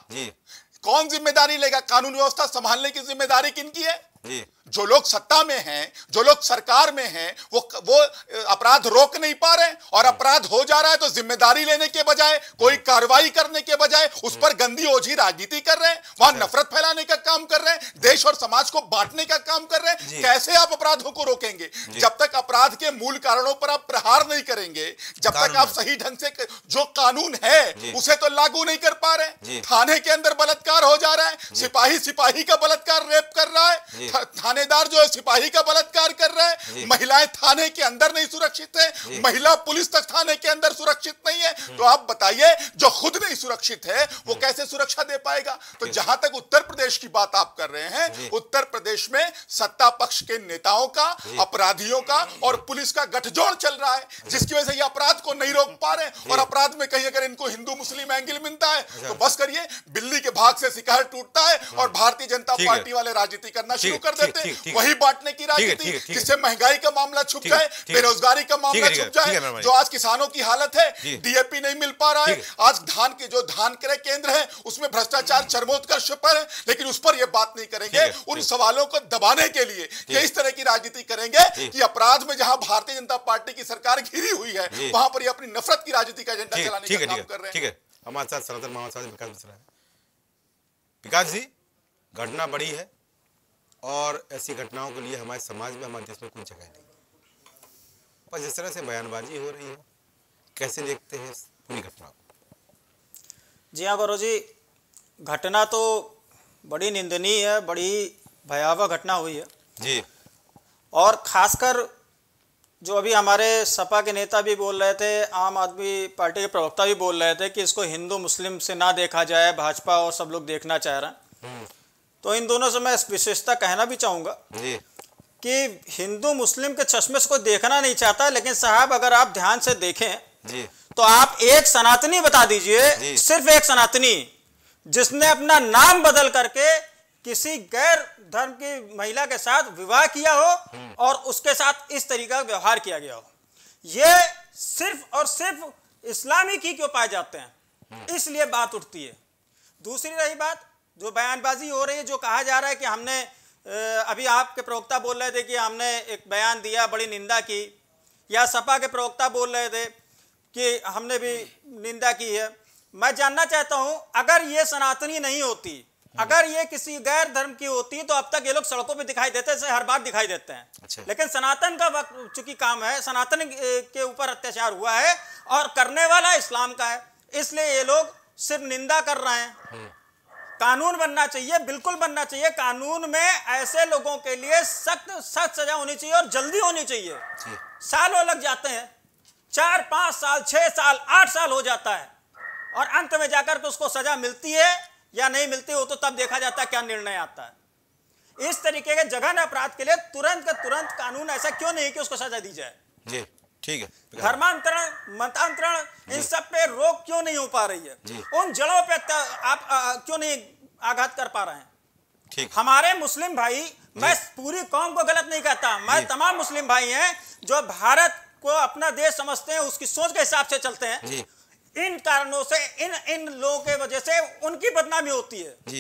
कौन जिम्मेदारी लेगा? कानून व्यवस्था संभालने की जिम्मेदारी किनकी है? जो लोग सत्ता में हैं, जो लोग सरकार में हैं, वो वो अपराध रोक नहीं पा रहे और अपराध हो जा रहा है तो जिम्मेदारी लेने के बजाय, कोई कार्रवाई करने के बजाय उस पर गंदी ओझी राजनीति कर रहे हैं, वहां नफरत फैलाने का काम कर रहे हैं, देश और समाज को बांटने का काम कर रहे हैं। कैसे आप अपराधों को रोकेंगे? जब तक अपराध के मूल कारणों पर आप प्रहार नहीं करेंगे, जब तक आप सही ढंग से जो कानून है उसे तो लागू नहीं कर पा रहे। थाने के अंदर बलात्कार हो जा रहा है, सिपाही सिपाही का बलात्कार रेप कर रहा है, थानेदार जो है सिपाही का बलात्कार कर रहा है, महिलाएं थाने के अंदर नहीं सुरक्षित है, महिला पुलिस तक थाने के अंदर सुरक्षित नहीं है। तो आप बताइए, जो खुद नहीं सुरक्षित है वो कैसे सुरक्षा दे पाएगा? तो जहां तक उत्तर प्रदेश की बात आप कर रहे हैं, उत्तर प्रदेश में सत्ता पक्ष के नेताओं का, अपराधियों का और पुलिस का गठजोड़ चल रहा है, जिसकी वजह से ये अपराध को नहीं रोक पा रहे। और अपराध में कहीं अगर इनको हिंदू मुस्लिम एंगल मिलता है तो बस करिए, बिल्ली के भाग से शिकार टूटता है और भारतीय जनता पार्टी वाले राजनीति करना शुरू कर देते हैं। वही बांटने की राजनीति, जिससे महंगाई का मामला छुप जाए, बेरोजगारी का मामला छुप जाए। जो आज किसानों की हालत है, डीएपी नहीं मिल पा रहा है, आज धान के जो धान क्रय केंद्र है उसमें भ्रष्टाचार चरमोत्कर्ष पर है, लेकिन उस पर यह बात नहीं करेंगे। उन सवालों को दबाने के लिए ये इस तरह की राजनीति करेंगे कि अपराध में जहां भारतीय जनता पार्टी की सरकार घिरी हुई है, वहां पर ये अपनी नफरत की राजनीति का एजेंडा चलाने का काम कर रहे हैं। ठीक है, हमारे साथ सनातन महासभा विकास मिश्रा है। विकास जी, घटना बड़ी है और ऐसी घटनाओं के लिए हमारे समाज में, हमारे देश में कोई जगह नहीं, पर जिस तरह से बयानबाजी हो रही है, कैसे देखते हैं पूरी घटना को? जी हाँ गौरव जी, घटना तो बड़ी निंदनीय है, बड़ी भयावह घटना हुई है जी। और खासकर जो अभी हमारे सपा के नेता भी बोल रहे थे, आम आदमी पार्टी के प्रवक्ता भी बोल रहे थे कि इसको हिंदू मुस्लिम से ना देखा जाए, भाजपा और सब लोग देखना चाह रहे हैं। तो इन दोनों से मैं विशेषता कहना भी चाहूँगा कि हिंदू मुस्लिम के चश्मे से कोई देखना नहीं चाहता, लेकिन साहब अगर आप ध्यान से देखें जी, तो आप एक सनातनी बता दीजिए, सिर्फ एक सनातनी जिसने अपना नाम बदल करके किसी गैर धर्म की महिला के साथ विवाह किया हो और उसके साथ इस तरीका का व्यवहार किया गया हो। ये सिर्फ और सिर्फ इस्लामी की क्यों पाए जाते हैं, इसलिए बात उठती है। दूसरी रही बात, जो बयानबाजी हो रही है, जो कहा जा रहा है कि हमने अभी आपके प्रवक्ता बोल रहे थे कि हमने एक बयान दिया, बड़ी निंदा की, या सपा के प्रवक्ता बोल रहे थे कि हमने भी निंदा की है। मैं जानना चाहता हूं, अगर ये सनातनी नहीं होती, अगर ये किसी गैर धर्म की होती तो अब तक ये लोग सड़कों पे दिखाई देते से हर बार दिखाई देते हैं। अच्छा। लेकिन सनातन का वक्त चूंकि काम है, सनातन के ऊपर अत्याचार हुआ है और करने वाला इस्लाम का है, इसलिए ये लोग सिर्फ निंदा कर रहे हैं। कानून बनना चाहिए, बिल्कुल बनना चाहिए। कानून में ऐसे लोगों के लिए सख्त सख्त सजा होनी चाहिए और जल्दी होनी चाहिए। सालों लग जाते हैं, चार पांच साल, छह साल, आठ साल हो जाता है और अंत में जाकर के उसको सजा मिलती है या नहीं मिलती हो तो तब देखा जाता है क्या निर्णय आता है। इस तरीके के जघन्य अपराध के लिए तुरंत का तुरंत कानून ऐसा क्यों नहीं कि उसको सजा दी जाए? जी ठीक है। धर्मांतरण, मतांतरण, इन सब पे रोक क्यों नहीं हो पा रही है? उन जड़ों पे आप आ, क्यों नहीं आघात कर पा रहे हैं? ठीक। हमारे मुस्लिम भाई, मैं पूरी कौम को गलत नहीं कहता, मैं तमाम मुस्लिम भाई हैं जो भारत को अपना देश समझते हैं, उसकी सोच के हिसाब से चलते हैं। इन कारणों से, इन इन लोगों के वजह से उनकी बदनामी होती है। जी।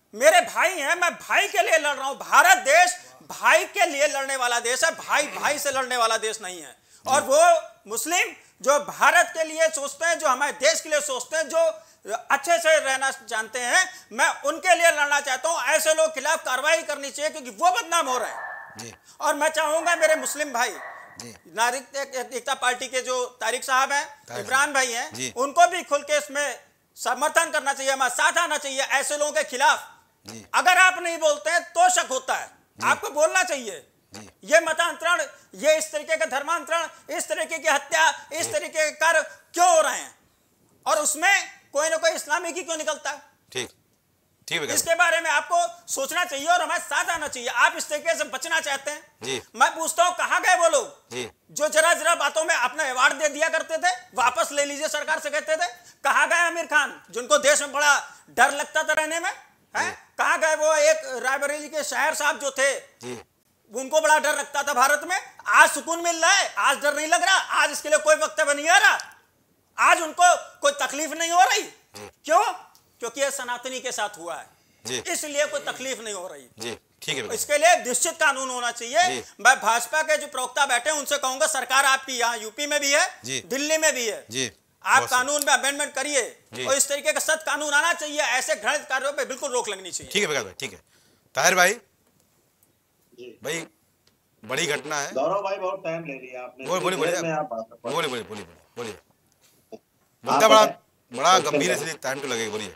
मेरे भाई हैं, मैं भाई के लिए लड़ रहा हूं। भारत देश भाई के लिए लड़ने वाला देश है, भाई भाई से लड़ने वाला देश नहीं है। और वो मुस्लिम जो भारत के लिए सोचते हैं, जो हमारे देश के लिए सोचते हैं, जो अच्छे से रहना जानते हैं, मैं उनके लिए लड़ना चाहता हूं। ऐसे लोग खिलाफ कार्रवाई करनी चाहिए क्योंकि वो बदनाम हो रहे हैं। और मैं चाहूंगा मेरे मुस्लिम भाई, नागरिक एकता पार्टी के जो तारिक साहब हैं, इमरान भाई हैं, उनको भी खुल के इसमें समर्थन करना चाहिए, हमारे साथ आना चाहिए ऐसे लोगों के खिलाफ। अगर आप नहीं बोलते हैं तो शक होता है, आपको बोलना चाहिए। ये मतांतरण, ये इस तरीके का धर्मांतरण, इस तरीके की हत्या, इस तरीके के कार्य क्यों हो रहे हैं, और उसमें कोई ना कोई इस्लामी की क्यों निकलता है? ठीक ठीक है, इसके बारे में आपको सोचना चाहिए और हमारे साथ आना चाहिए। आप इस तरीके से बचना चाहते हैं जी। मैं पूछता हूं कहां गए वो लोग जो जरा जरा बातों में अपना अवार्ड दे दिया करते थे, वापस ले लीजिए सरकार से कहते थे? कहां गए आमिर खान जिनको देश में बड़ा डर लगता था रहने में? है कहां गए वो एक रायबरेली के शायर साहब जो थे, उनको बड़ा डर लगता था भारत में? आज सुकून मिल रहा है, आज डर नहीं लग रहा, आज इसके लिए कोई वक्तव्य नहीं आ रहा, आज उनको कोई तकलीफ नहीं हो रही। क्यों? क्योंकि ये सनातनी के साथ हुआ है, इसलिए कोई तकलीफ नहीं हो रही। जी ठीक है, इसके लिए निश्चित कानून होना चाहिए। मैं भाजपा के जो प्रवक्ता बैठे हैं उनसे कहूंगा, सरकार आपकी यहाँ यूपी में भी है, दिल्ली में भी है, जी। आप कानून में अमेंडमेंट करिए और इस तरीके का सख्त कानून आना चाहिए। ऐसे घृणित कार्यों पे बिल्कुल रोक लगनी चाहिए। ठीक है भाई, ठीक है। ताहिर भाई, भाई बड़ी घटना है। गौरव भाई बहुत टाइम ले लिया आपने। बोलिए बोलिए बोलिए बोलिए बोलिए बोलिए बोलिए मुद्दा बड़ा बड़ा गंभीर है, इसलिए टाइम तो लगेगा। बोलिए।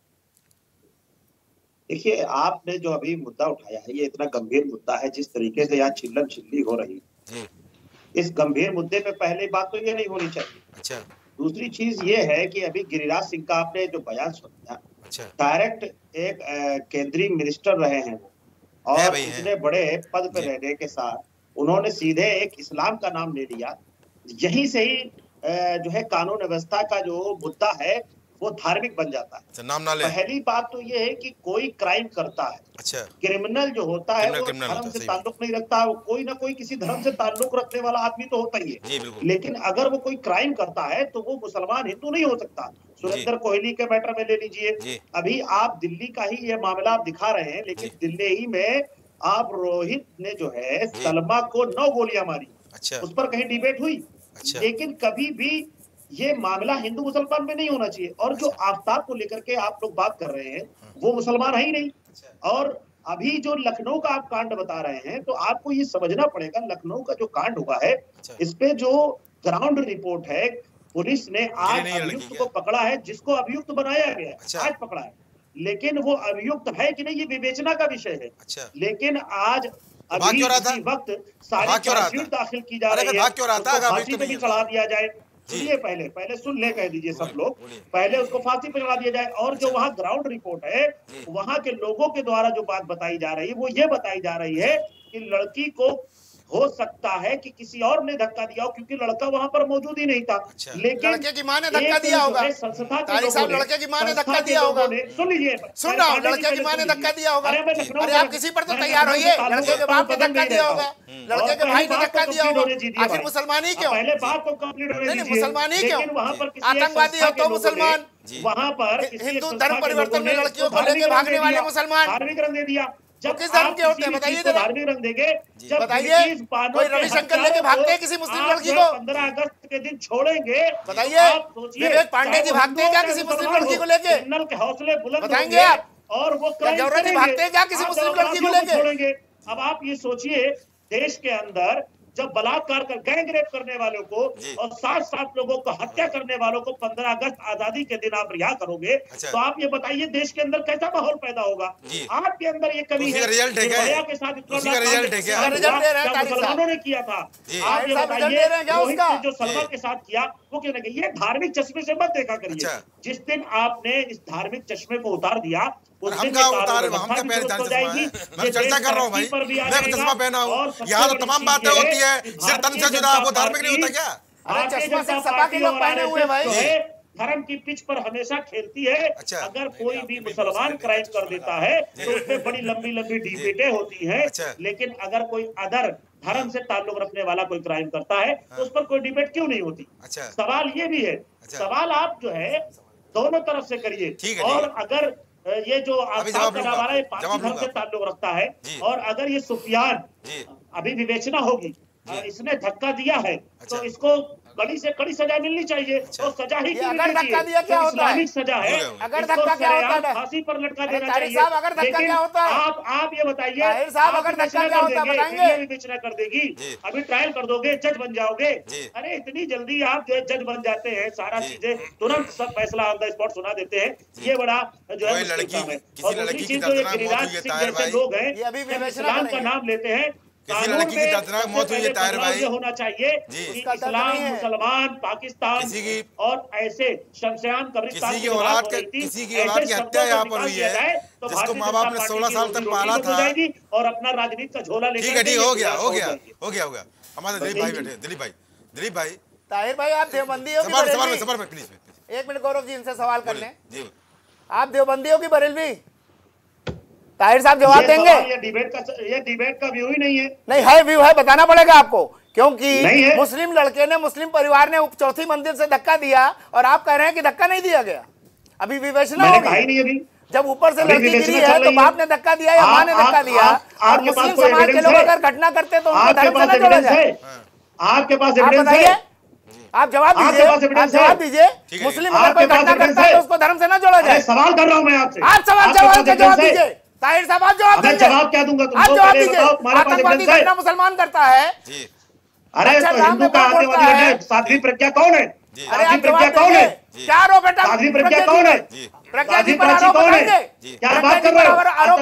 देखिए, आपने जो अभी मुद्दा उठाया है, ये इतना गंभीर मुद्दा है, जिस तरीके से यहाँ चिल्लम चिल्ली हो रही है, इस गंभीर मुद्दे पे पहले बात तो ये नहीं होनी चाहिए। अच्छा। दूसरी चीज ये है कि अभी गिरिराज सिंह का आपने जो बयान सुना, अच्छा, डायरेक्ट एक केंद्रीय मिनिस्टर रहे हैं वो, और इतने बड़े पद पे रहने के साथ उन्होंने सीधे एक इस्लाम का नाम ले लिया। यहीं से ही जो है कानून व्यवस्था का जो मुद्दा है वो धार्मिक बन जाता है। नाम ना ले। पहली बात तो ये है कि कोई क्राइम करता है, अच्छा, क्रिमिनल जो होता है वो धर्म से ताल्लुक नहीं रखता, वो कोई ना कोई किसी धर्म से ताल्लुक रखने वाला आदमी तो होता ही है। लेकिन अगर वो कोई क्राइम करता है तो वो मुसलमान हिंदू नहीं हो सकता। सुरेंद्र कोहली के मैटर में ले लीजिए, अभी आप दिल्ली का ही ये मामला आप दिखा रहे हैं, लेकिन दिल्ली ही में आप रोहित ने जो है सलमा को नौ गोलियां मारी, अच्छा, उस पर कहीं डिबेट हुई? अच्छा। लेकिन कभी भी ये मामला हिंदू मुसलमान में नहीं होना चाहिए। और जो आफ्ताब को लेकर के आप लोग बात कर रहे हैं, वो मुसलमान है ही नहीं। और अभी जो लखनऊ का आप कांड बता रहे हैं, तो आपको ये समझना पड़ेगा, लखनऊ का जो कांड हुआ है, इस पे जो ग्राउंड रिपोर्ट है, पुलिस ने आज अभियुक्त को पकड़ा है, जिसको अभियुक्त बनाया गया है, आज पकड़ा है। लेकिन वो अभियुक्त है कि नहीं, ये विवेचना का विषय है। लेकिन आज अभी इसी वक्त सारी चार्जशीट दाखिल की जा रही है, फांसी पे भी चढ़ा दिया जाए। सुनिए, पहले पहले सुन ले, कह दीजिए सब लोग, पहले उसको फांसी पे चढ़ा दिया जाए। और जो वहाँ ग्राउंड रिपोर्ट है, वहाँ के लोगों के द्वारा जो बात बताई जा रही है, वो ये बताई जा रही है कि लड़की को हो सकता है कि किसी और ने धक्का दिया हो, क्योंकि लड़का वहां पर मौजूद ही नहीं था। लेकिन लड़के की मां ने धक्का दिया होगा, तारिक साहब, लड़के की मां ने धक्का दिया होगा। सुन लीजिए, सुन रहा हूँ, लड़के की मां ने धक्का दिया होगा। अरे आप किसी पर तो तैयार होइए, लड़के के बाप ने धक्का दिया होगा, लड़के के भाई ने धक्का दिया होगा। आखिर मुसलमान ही क्यों? पहले बात को कंप्लीट होने दीजिए। मुसलमान ही क्यों? वहां पर आतंकवादी हो तो मुसलमान, वहां पर हिंदू धर्म परिवर्तन में लड़कियों को लेकर भागने वाले मुसलमान, धार्मिक रंग दे दिया। जब किस धर्म के होते हैं बताइए जरा, धार्मिक रंग देंगे, बताइए। कोई रविशंकर लेके भागते हैं किसी मुस्लिम लड़की को? पंद्रह अगस्त के दिन छोड़ेंगे, बताइए। विवेक पांडे जी भागते हैं क्या किसी मुस्लिम लड़की को लेके? क्रिमिनल के हौसले बुलंद बताएंगे आप? और वो गौरव जी भागते हैं क्या किसी मुस्लिम लड़की को लेके? छोड़ेंगे। अब आप ये सोचिए, देश के अंदर जब बलात्कार कर गैंग रेप करने वालों को और सात सात लोगों को हत्या करने वालों को पंद्रह अगस्त आजादी के दिन आप रिहा करोगे, अच्छा। तो आप ये बताइए देश के अंदर कैसा माहौल पैदा होगा? आपके अंदर ये कमी है, निर्भया के साथ मुसलमानों ने किया था, आप ये बताइए जो सलमा के साथ किया वो क्यों नहीं? ये धार्मिक चश्मे से मत देखा करिए। जिस दिन आपने इस धार्मिक चश्मे को उतार दिया, हम क्या उतार हम क्या पहले मैं चर्चा कर रहा हूँ भाई, मैं चश्मा पहना हूँ, यहाँ तो तमाम बातें होती है, सिर्फ तन से जुड़ा वो धार्मिक नहीं होता क्या? अरे चश्मा सिर्फ सपा के लोग पहने हुए भाई, धर्म की पिच पर हमेशा खेलती है। अच्छा। अगर कोई भी मुसलमान क्राइम कर देता है तो उसमें बड़ी लंबी लंबी डिबेटें होती हैं। अच्छा। लेकिन अगर कोई अदर धर्म से ताल्लुक रखने वाला कोई क्राइम करता है तो उस पर कोई डिबेट क्यों नहीं होती? अच्छा। सवाल ये भी है, सवाल आप जो है दोनों तरफ से करिए। और अगर ये जो आफ्ताब का नाम आ रहा है पारसी धर्म से ताल्लुक रखता है, और अगर ये सुफियान अभी विवेचना होगी, इसने धक्का दिया है तो इसको कड़ी से कड़ी सजा मिलनी चाहिए। तो सजा ही क्यों अगर धक्का दिया क्या होता है? इस्लामिक सजा है, अगर धक्का क्या होता है? फांसी पर लटका देना ताहिर साहब, अगर धक्का क्या होता है? आप आप ये बताइए, ताहिर साहब, अगर धक्का क्या होता है बताएंगे? विवेचना कर देगी, अभी ट्रायल कर दोगे, जज बन जाओगे। अरे इतनी जल्दी आप जो है जज बन जाते हैं, सारा चीजें तुरंत सब फैसला ऑन द स्पॉट सुना देते हैं। ये बड़ा जो है मुश्किल काम है। और दूसरी चीज जो ये गिरिराज सिंह जैसे लोग हैं, इस्लाम का नाम लेते हैं, किसी लड़की की दर्दनाक मौत हुई है ताहिर भाई, होना चाहिए कि इस्लाम, मुसलमान, पाकिस्तान और ऐसे शमशान कब्रिस्तान किसी की औलाद के किसी की औलाद की हत्या यहाँ पर हुई है, जिसको माँ बाप ने सोलह साल तक पाला था, और अपना राजनीति का झोला लेकर ठीक है ठीक हो गया हो गया हो गया हो गया हमारे दिलीप भाई बैठे, दिलीप भाई दिलीप भाई ताहिर भाई, आप देवबंदी हो सवाल सवाल में सवाल में प्लीज एक मिनट गौरव जी इनसे सवाल कर लें। आप देवबंदी हो कि बरेलवी? ताहिर साहब जवाब देंगे? ये डिबेट का ये डिबेट का व्यू ही नहीं है। नहीं है, व्यू है, बताना पड़ेगा आपको, क्योंकि मुस्लिम लड़के ने, मुस्लिम परिवार ने चौथी मंजिल से धक्का दिया और आप कह रहे हैं कि धक्का नहीं दिया गया। अभी विवेचना होगी, अभी जब ऊपर से लड़की गिरी है तो बाप ने धक्का दिया या माँ ने धक्का दिया, और मुस्लिम समाज के लोग अगर घटना करते तो उनका धर्म से न जोड़ा जाए। आपके पास आप बताइए, आप जवाब दीजिए, आप जवाब दीजिए। मुस्लिम अगर कोई घटना करता है तो उसको धर्म से न जोड़ा जाए। सवाल कर रहा हूँ मैं आपसे, आप सवाल जवाब का जवाब दीजिए। ताहिर साहब आप जवाब दीजिए। जवाब क्या दूंगा तुमको? आप जवाब दीजिए। आतंकवादी घटना मुसलमान करता है। अरे तो हिंदू का आतंकवादी है, साध्वी प्रज्ञा कौन है? अरे आप जवाब कौन है? क्या आरोप है? साध्वी प्रज्ञा कौन है? प्रज्ञा जी पर आरोप बताएंगे? क्या बात कर रहे हो? आरोप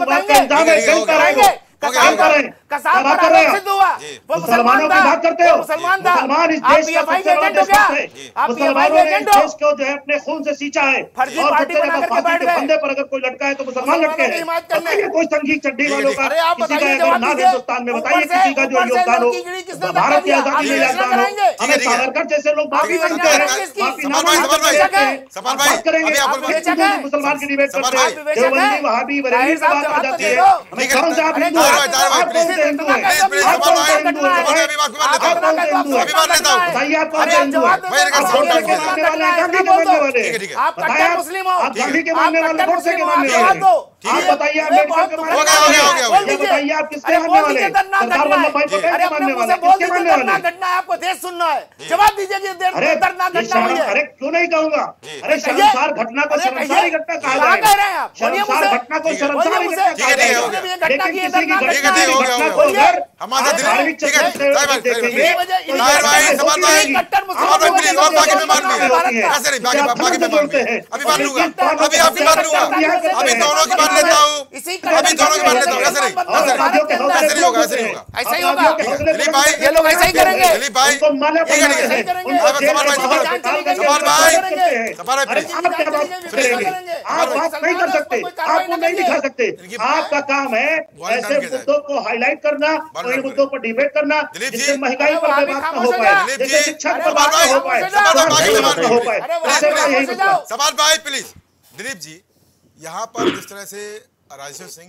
बताएंगे? कसाब पर कसाब पर आरोप सिद्ध हुआ, वो मुसलमान था, वो मुसलमान था। मुसलमान इस आप देश का पीएफआई सबसे के बड़ा एजेंट हो क्या? देशभक्त है। आप पीएफआई के मुसलमानों ने एजेंट इस हो? देश को जो है अपने खून से सींचा है, फर्जी और पार्टी सबसे बना ज्यादा करके फांसी बैठ के गए। फंदे पर अगर कोई लटका है तो मुसलमान लटके हैं। हिमायत करने। बताइए कोई संगीत चड्डी वालों का, अरे आप किसी का बताइए, अगर जवाब नाम दीजिए। हिंदुस्तान में बताइए ऊपर से- किसी का जो ऊपर से योगदान हो, लड़की गिरी, किसने भारत की धक्का आजादी में दिया? योगदान हो। करेंगे। हमें सावरकर जैसे लोग बात अभी करते विवेचना हैं, करेंगे इसकी। माफी सवाल भाई, सवाल भाई, सवाल भाई, बात करेंगे। अभी आप आप बोल- हिंदू मुसलमान की डिबेट करते हैं, विवेचक देवबंदी हैं। वहाबी बरेली ताहिर की साहब बात आ जवाब तो जाती दे है। दो। हमें कौन से आप हिंदू अरे हैं? ताहिर भाई, आप कौन से हिंदू हैं? प्लीज, प्लीज, आप कौन से सवाल हिंदू भाई, हैं? सवाल अभी बात में लेता हूँ, अभी बात लेता हूँ। बताइए आप कौन अरे से आप हिंदू जवाब हैं? दे दो। भाई, आप साउंड गांधी डाउन के कीजिए। मानने वाले हैं, गांधी के बोल दो। मानने वाले ठीक है, हैं। ठीक है। आप बताइए कट्टर आप- मुस्लिम हो, आप गांधी के आप मानने वाले, कट्टर गोडसे के मुस्लिम हो, मानने आप वाले जवाब हैं। दो। आप बताइए ये अम्बेडकर बहुत के दुखद मानने हो गया, वाले हो हैं। गया, हो गया। बोल ये दीजिए। बताइए आप किसके अरे मानने बोल वाले दीजिए, हैं? दर्दनाक सरदार घटना है। वल्लभ भाई पटेल अरे के अपने मानने मुंह वाले से हैं। बोल किसके दीजिए, मानने वाले दर्दनाक हैं? घटना है, आपको देश सुनना है। जवाब दीजिए कि देर- अरे दर्दनाक ये घटना हुई शर्म- है। अरे क्यों नहीं कहूंगा? अरे कहिए। शर्मसार घटना को अरे शर्मसारी कहिए। घटना कहा कहाँ जाए। कह रहे हैं आप? बोलिए शर्मसार मुझसे। घटना को ठीक है। शर्मसारी बोलिए घटना मुझसे। कहा ठीक है, हो जाए। गया। ये घटना लेकिन की है, किसी की दर्दनाक घटना घटना है। हो गया, हो गया, घटना को बोलिए। अगर हमारा आप दिलीप- धार्मिक ठीक है, चर्चा से साहिब, देखेंगे, ये वजह- तो ताहिर भाई, ये सवाल भाई, होती है। कट्टर मुस्लिम सवाल भाई, को प्लीज, बोलते और बाकी हैं, में मान भारत लूंगा। का। कैसे नहीं, बाकी क्या बाकी धर्म में से मान जोड़ते लूंगा। हैं? अभी मान लूंगा, और अभी आपकी मान लूंगा, अभी दोनों की मान लेता हूँ, अभी दोनों की मान लेता हूँ। कैसे नहीं, और कैसे वादियों के नहीं, हौसले कैसे नहीं होगा, बुलंद ऐसे नहीं होते होगा। हैं। ऐसा ही वादियों होगा। के हौसले दिलीप बुलंद भाई, होते ये लोग ऐसा ही करेंगे। दिलीप भाई, उनको माला ठीक है, पहनाते ठीक है। हैं, करेंगे। उनको अब जेल सवाल में भाई, बाहर सवाल निकाल के सवाल जेल में भाई, बाहर करते हैं। सवाल भाई, अरे प्लीज। आप क्या बात करेंगे? आप बात नहीं कर सकते, आप वो नहीं दिखा सकते। आपका काम है ऐसे मुद्दों को हाईलाइट करना और इन मुद्दों पर डिबेट करना, दिलीप जी। जिससे महंगाई अरे पर वहाँ बात भी ना खामोश हो हो पाए, जा। दिलीप जैसे जी, शिक्षा अरे पर बात वहाँ ना हो भी पाए, खामोश हो जा। सवाल भाई, बात सवाल ना हो भाई, पाए। अरे वहाँ ऐसे भी का यही खामोश हो जाओ। सवाल भाई, प्लीज। दिलीप जी, यहाँ पर जिस तरह से राजेश्वर सिंह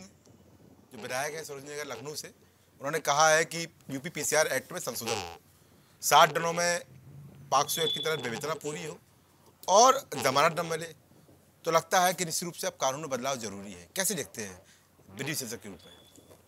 जो विधायक है सरोजनीनगर लखनऊ से, उन्होंने कहा है कि यूपी पीसीआर एक्ट में संशोधन हो, साठ दिनों में पाक्सो एक्ट की तरह विवेचना पूरी हो और जमानत न मिले, तो लगता है कि निश्चित रूप से अब कानून में बदलाव जरूरी है। कैसे देखते हैं विधि विशेषज्ञ के रूप में?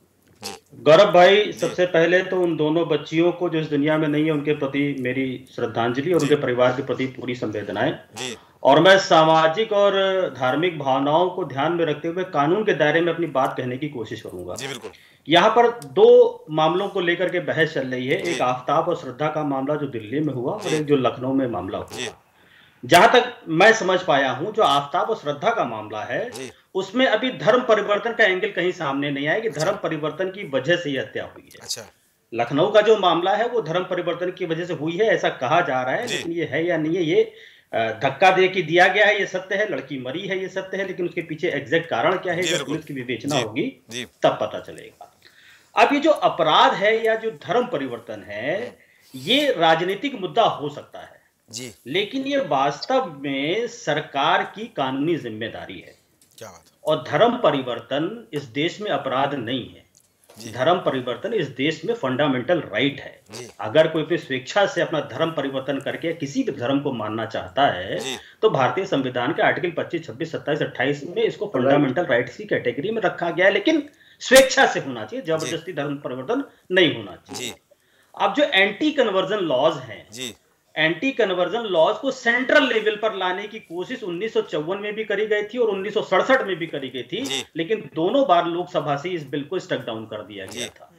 गौरव भाई, सबसे पहले तो उन दोनों बच्चियों को जो इस दुनिया में नहीं है उनके प्रति मेरी श्रद्धांजलि और उनके परिवार के प्रति पूरी संवेदनाएं। और मैं सामाजिक और धार्मिक भावनाओं को ध्यान में रखते हुए कानून के दायरे में अपनी बात कहने की कोशिश करूंगा। जी बिल्कुल। यहाँ पर दो मामलों को लेकर के बहस चल रही है, एक आफ्ताब और श्रद्धा का मामला जो दिल्ली में हुआ और एक जो लखनऊ में मामला हुआ। जहां तक मैं समझ पाया हूं, जो आफ्ताब और श्रद्धा का मामला है उसमें अभी धर्म परिवर्तन का एंगल कहीं सामने नहीं आया कि धर्म परिवर्तन की वजह से यह हत्या हुई है। अच्छा। लखनऊ का जो मामला है वो धर्म परिवर्तन की वजह से हुई है ऐसा कहा जा रहा है, लेकिन ये है या नहीं है, ये धक्का दे के दिया गया है ये सत्य है, लड़की मरी है ये सत्य है, लेकिन उसके पीछे एग्जैक्ट कारण क्या है जब पुलिस की विवेचना होगी तब पता चलेगा। अब ये जो अपराध है या जो धर्म परिवर्तन है ये राजनीतिक मुद्दा हो सकता है जी, लेकिन ये वास्तव में सरकार की कानूनी जिम्मेदारी है। क्या बात है? और धर्म परिवर्तन इस देश में अपराध नहीं है। धर्म परिवर्तन इस देश में फंडामेंटल राइट है। अगर कोई भी स्वेच्छा से अपना धर्म परिवर्तन करके किसी भी धर्म को मानना चाहता है तो भारतीय संविधान के आर्टिकल पच्चीस, छब्बीस, सत्ताईस, अट्ठाईस में इसको फंडामेंटल राइट्स की कैटेगरी में रखा गया है, लेकिन स्वेच्छा से होना चाहिए, जबरदस्ती धर्म परिवर्तन नहीं होना चाहिए। अब जो एंटी कन्वर्जन लॉज हैं, एंटी कन्वर्जन लॉज को सेंट्रल लेवल पर लाने की कोशिश उन्नीस सौ चौवन में भी करी गई थी और उन्नीस सौ सड़सठ में भी करी गई थी, लेकिन दोनों बार लोकसभा से इस बिल को स्टक डाउन कर दिया गया था।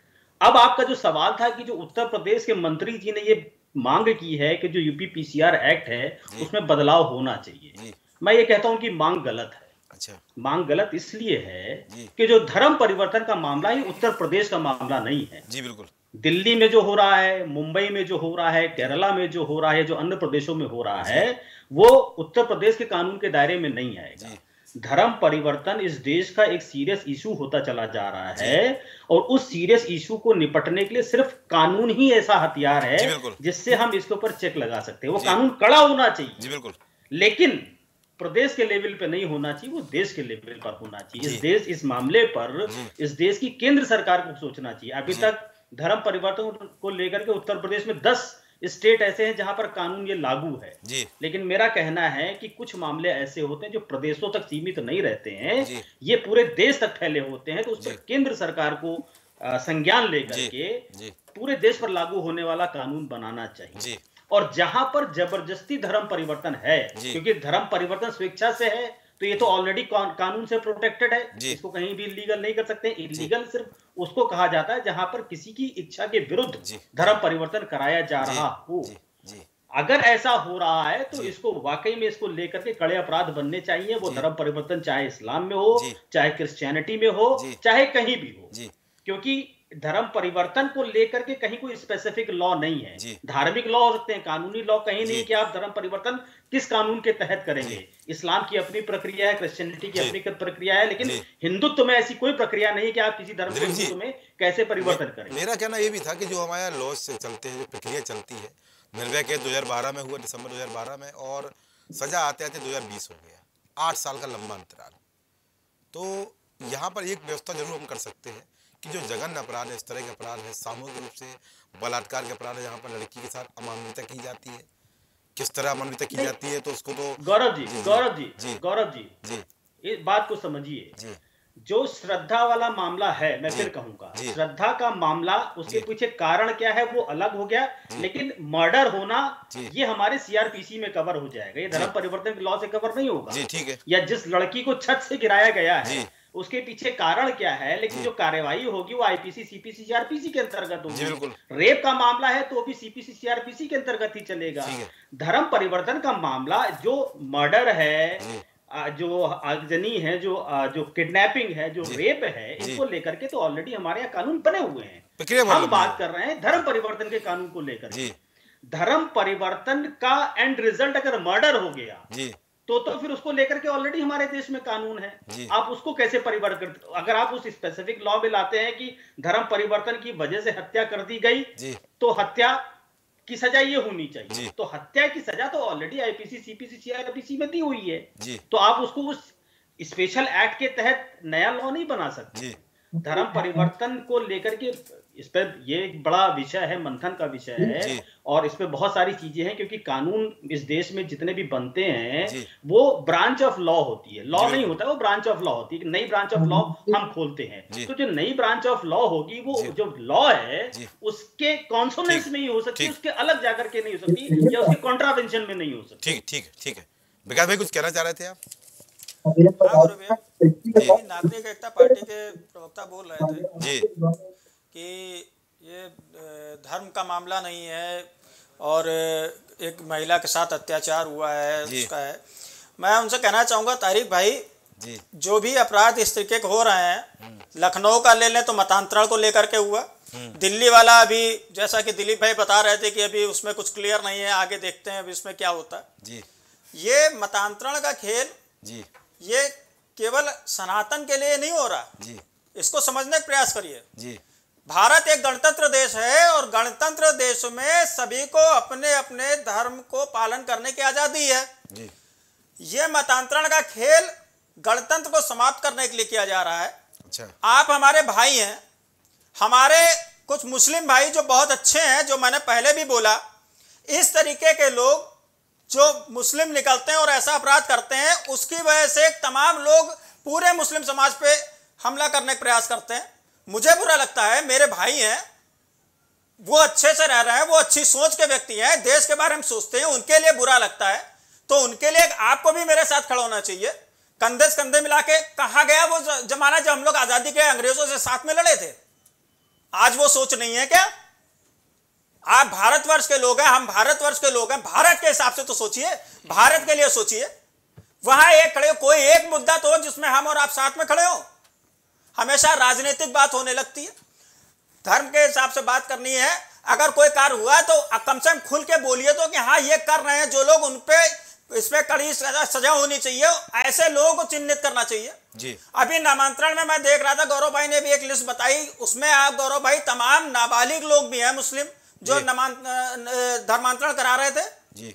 अब आपका जो सवाल था कि जो उत्तर प्रदेश के मंत्री जी ने ये मांग की है कि जो यूपी पीसीआर एक्ट है उसमें बदलाव होना चाहिए, मैं ये कहता हूं कि मांग गलत है। अच्छा। मांग गलत इसलिए है कि जो धर्म परिवर्तन का मामला है उत्तर प्रदेश का मामला नहीं है। जी बिल्कुल। दिल्ली में जो हो रहा है, मुंबई में जो हो रहा है, केरला में जो हो रहा है, जो अन्य प्रदेशों में हो रहा है, वो उत्तर प्रदेश के कानून के दायरे में नहीं आएगा। धर्म परिवर्तन इस देश का एक सीरियस इशू होता चला जा रहा है और उस सीरियस इशू को निपटने के लिए सिर्फ कानून ही ऐसा हथियार है जिससे हम इसके ऊपर चेक लगा सकते हैं। वो कानून कड़ा होना चाहिए, जी बिल्कुल, लेकिन प्रदेश के लेवल पे नहीं होना चाहिए, वो देश के लेवल पर होना चाहिए। इस देश इस मामले पर इस देश की केंद्र सरकार को सोचना चाहिए। अभी तक धर्म परिवर्तन को लेकर के उत्तर प्रदेश में दस स्टेट ऐसे हैं जहां पर कानून ये लागू है, लेकिन मेरा कहना है कि कुछ मामले ऐसे होते हैं जो प्रदेशों तक सीमित नहीं रहते हैं, ये पूरे देश तक फैले होते हैं, तो उस पर केंद्र सरकार को संज्ञान लेकर के पूरे देश पर लागू होने वाला कानून बनाना चाहिए। और जहां पर जबरदस्ती धर्म परिवर्तन है, क्योंकि धर्म परिवर्तन स्वेच्छा से है तो ये तो ऑलरेडी कानून से प्रोटेक्टेड है, इसको कहीं भी इलीगल नहीं कर सकते। इलीगल सिर्फ उसको कहा जाता है जहां पर किसी की इच्छा के विरुद्ध धर्म परिवर्तन कराया जा रहा हो। अगर ऐसा हो रहा है तो इसको वाकई में इसको लेकर के कड़े अपराध बनने चाहिए। वो धर्म परिवर्तन चाहे इस्लाम में हो, चाहे क्रिश्चियनिटी में हो, चाहे कहीं भी हो, क्योंकि धर्म परिवर्तन को लेकर के कहीं कोई स्पेसिफिक लॉ नहीं है। धार्मिक लॉ हो सकते हैं, कानूनी लॉ कहीं नहीं कि आप धर्म परिवर्तन किस कानून के तहत करेंगे। इस्लाम की अपनी प्रक्रिया है, क्रिश्चियनिटी की अपनी प्रक्रिया है, लेकिन हिंदुत्व में ऐसी कोई प्रक्रिया नहीं कि आप किसी धर्म को हिंदुत्व में कैसे परिवर्तन करें। मेरा कहना ये भी था कि जो हमारे लॉ से चलते हैं, जो प्रक्रिया चलती है, निर्भया केस दो हजार बारह में हुआ, दिसंबर दो हजार बारह में, और सजा आते आते दो हजार बीस हो गया, आठ साल का लंबा अंतराल। तो यहाँ पर एक व्यवस्था जरूर हम कर सकते हैं कि जो जघन्य अपराध है, इस तरह के अपराध है, सामूहिक रूप से बलात्कार के अपराध है, जहाँ पर लड़की के साथ अमानवीयता की जाती है, किस तरह अमानवीयता की जाती है, तो उसको तो गौरव जी गौरव जी जी गौरव जी जी इस बात को समझिए। जो श्रद्धा वाला मामला है, मैं फिर कहूंगा, श्रद्धा का मामला, उसके पीछे कारण क्या है वो अलग हो गया, लेकिन मर्डर होना ये हमारे सीआरपीसी में कवर हो जाएगा, ये धर्म परिवर्तन के लॉ से कवर नहीं होगा। ठीक है। या जिस लड़की को छत से गिराया गया है उसके पीछे कारण क्या है, लेकिन जो कार्यवाही होगी वो आईपीसी, सीपीसी, सीआरपीसी के अंतर्गत होगी। रेप का मामला है तो भी सीपीसी, सीआरपीसी के अंतर्गत ही चलेगा। धर्म परिवर्तन का मामला जो मर्डर है, जो आगजनी है, जो जो किडनैपिंग है, जो रेप है, इनको लेकर के तो ऑलरेडी हमारे यहाँ कानून बने हुए हैं। हम बात कर रहे हैं धर्म परिवर्तन के कानून को लेकर। धर्म परिवर्तन का एंड रिजल्ट अगर मर्डर हो गया तो तो फिर उसको लेकर के ऑलरेडी हमारे देश में कानून है। आप उसको कैसे परिवर्तन करते? अगर आप उस स्पेसिफिक लॉ में लाते हैं कि धर्म परिवर्तन की वजह से हत्या कर दी गई तो हत्या की सजा ये होनी चाहिए, तो हत्या की सजा तो ऑलरेडी आईपीसी, सीपीसी, सीआरपीसी में दी हुई है, तो आप उसको उस स्पेशल एक्ट के तहत नया लॉ नहीं बना सकते। धर्म परिवर्तन को लेकर के इस पर ये एक बड़ा विषय है, मंथन का विषय है, और इसमें बहुत सारी चीजें हैं, क्योंकि कानून इस देश में जितने भी बनते हैं वो ब्रांच ऑफ लॉ होती है, लॉ नहीं होता, वो ब्रांच ऑफ लॉ होती है। नई ब्रांच ऑफ लॉ हम खोलते हैं, तो जो नई ब्रांच ऑफ लॉ होगी वो जो लॉ है उसके कॉन्सोनेंस में ही हो सकती है, उसके अलग जाकर के नहीं हो सकती, या उसके कॉन्ट्रावेंशन में नहीं हो सकती। ठीक ठीक ठीक है। विकास भाई कुछ कहना चाह रहे थे आप? नागरिक एकता पार्टी के प्रवक्ता बोल रहे थे जी कि ये धर्म का मामला नहीं है और एक महिला के साथ अत्याचार हुआ है उसका है। मैं उनसे कहना चाहूँगा तारिक भाई जी, जो भी अपराध इस तरीके के हो रहे हैं, लखनऊ का ले लें तो मतांतरण को लेकर के हुआ, दिल्ली वाला अभी जैसा कि दिलीप भाई बता रहे थे कि अभी उसमें कुछ क्लियर नहीं है, आगे देखते हैं अभी इसमें क्या होता है जी। ये मतांतरण का खेल जी ये केवल सनातन के लिए नहीं हो रहा जी, इसको समझने का प्रयास करिए जी। भारत एक गणतंत्र देश है और गणतंत्र देश में सभी को अपने अपने धर्म को पालन करने की आजादी है जी। ये मतांतरण का खेल गणतंत्र को समाप्त करने के लिए किया जा रहा है। अच्छा। आप हमारे भाई हैं, हमारे कुछ मुस्लिम भाई जो बहुत अच्छे हैं, जो मैंने पहले भी बोला, इस तरीके के लोग जो मुस्लिम निकलते हैं और ऐसा अपराध करते हैं, उसकी वजह से तमाम लोग पूरे मुस्लिम समाज पे हमला करने का प्रयास करते हैं। मुझे बुरा लगता है, मेरे भाई हैं, वो अच्छे से रह रहे हैं, वो अच्छी सोच के व्यक्ति हैं, देश के बारे में सोचते हैं, उनके लिए बुरा लगता है, तो उनके लिए आपको भी मेरे साथ खड़ा होना चाहिए। कंधे से कंधे मिला के कहा गया वो जमाना जब हम लोग आजादी के अंग्रेजों से साथ में लड़े थे, आज वो सोच नहीं है क्या? आप भारतवर्ष के लोग हैं, हम भारतवर्ष के लोग हैं, भारत के हिसाब से तो सोचिए, भारत के लिए सोचिए। वहां एक खड़े, कोई एक मुद्दा तो हो जिसमें हम और आप साथ में खड़े हो। हमेशा राजनीतिक बात होने लगती है, धर्म के हिसाब से बात करनी है। अगर कोई कार्य हुआ तो कम से कम खुल के बोलिए तो कि हाँ ये कर रहे हैं जो लोग, उन पे इसमें कड़ी सजा, सजा होनी चाहिए, ऐसे लोगों को चिन्हित करना चाहिए जी। अभी नामांतरण में मैं देख रहा था, गौरव भाई ने भी एक लिस्ट बताई, उसमें आप गौरव भाई तमाम नाबालिग लोग भी हैं मुस्लिम जो धर्मांतरण करा रहे थे जी।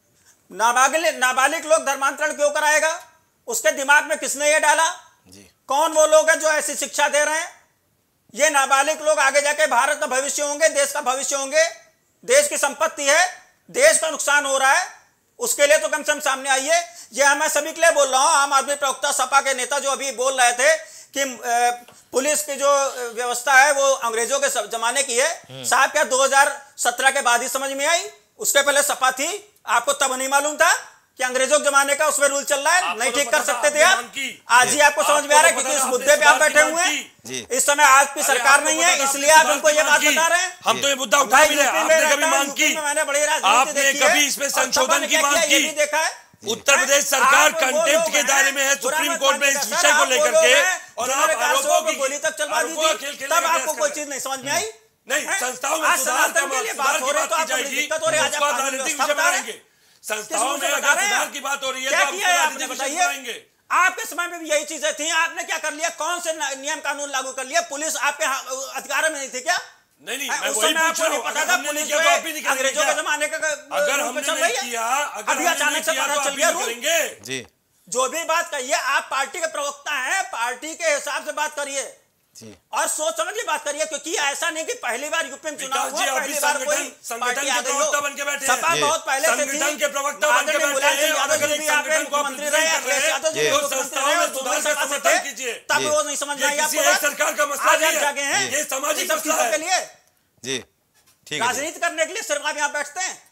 नाबालिग नाबालिग लोग धर्मांतरण क्यों कराएगा? उसके दिमाग में किसने ये डाला जी? कौन वो लोग हैं जो ऐसी शिक्षा दे रहे हैं? ये नाबालिग लोग आगे जाके भारत का भविष्य होंगे, देश का भविष्य होंगे, देश की संपत्ति है, देश का नुकसान हो रहा है, उसके लिए तो कम से कम सामने आइए। ये मैं सभी के लिए बोल रहा हूं, आम आदमी प्रवक्ता सपा के नेता जो अभी बोल रहे थे कि पुलिस की जो व्यवस्था है वो अंग्रेजों के जमाने की है, साहब क्या दो हज़ार सत्रह के बाद ही समझ में आई? उसके पहले सपा थी, आपको तब नहीं मालूम था कि अंग्रेजों के जमाने का उसमें रूल चल रहा है? नहीं ठीक कर सकते थे आप? आज ही आपको समझ में आ रहा है क्योंकि इस मुद्दे पे आप बैठे हुए हैं। इस समय आपकी सरकार नहीं है, इसलिए आप उनको ये बात बता रहे हैं। हम तो ये मुद्दा उठा भी रहे हैं, आपने कभी मांग की? मैंने बड़ी आपने कभी इसमें संशोधन की मांग की? देखा है उत्तर प्रदेश सरकार कंटेम्प्ट के दायरे में है सुप्रीम कोर्ट में इस विषय को लेकर के, और आप आरोपों की गोली तक चलवा दी थी, तब आपको कोई चीज नहीं समझ में आई? नहीं, संस्थाओं में सुधार की बात की जाएगी, उसको राजनीतिक विषय बनाएंगे। संस्थाओं में अगर सुधार की बात हो रही है तो आप राजनीतिक विषय बनाएंगे। आपके समय में भी यही चीजें थी, आपने क्या कर लिया? कौन से नियम कानून लागू कर लिया? पुलिस आपके अधिकार में नहीं थी क्या? नहीं नहीं, मैं वही पूछ रहा हूं, अगर हमने नहीं किया तो आप भी नहीं करेंगे? अंग्रेजों के जमाने का अगर हमने नहीं किया, अगर अभी अचानक से पता चल गया करेंगे जी। जो भी बात कहिए, आप पार्टी के प्रवक्ता हैं, पार्टी के हिसाब से बात करिए और सोच समझ के बात करिए, क्योंकि ऐसा नहीं कि पहली बार यूपी में चुनाव हुआ, पहली बार कोई संगठन के प्रवक्ता बन के बैठे हैं। सपा बहुत पहले से थी, संगठन के प्रवक्ता बन के बैठे हैं, और अगर एक संगठन को आप मंत्री रहे हैं तो संस्थाओं में सुधार का समर्थन कीजिए। तब वो नहीं समझ में आई आपको बात? सरकार का मसला नहीं है, ये सामाजिक मसला है के लिए जी। ठीक है, राजनीति करने के लिए सिर्फ आप यहाँ बैठते हैं?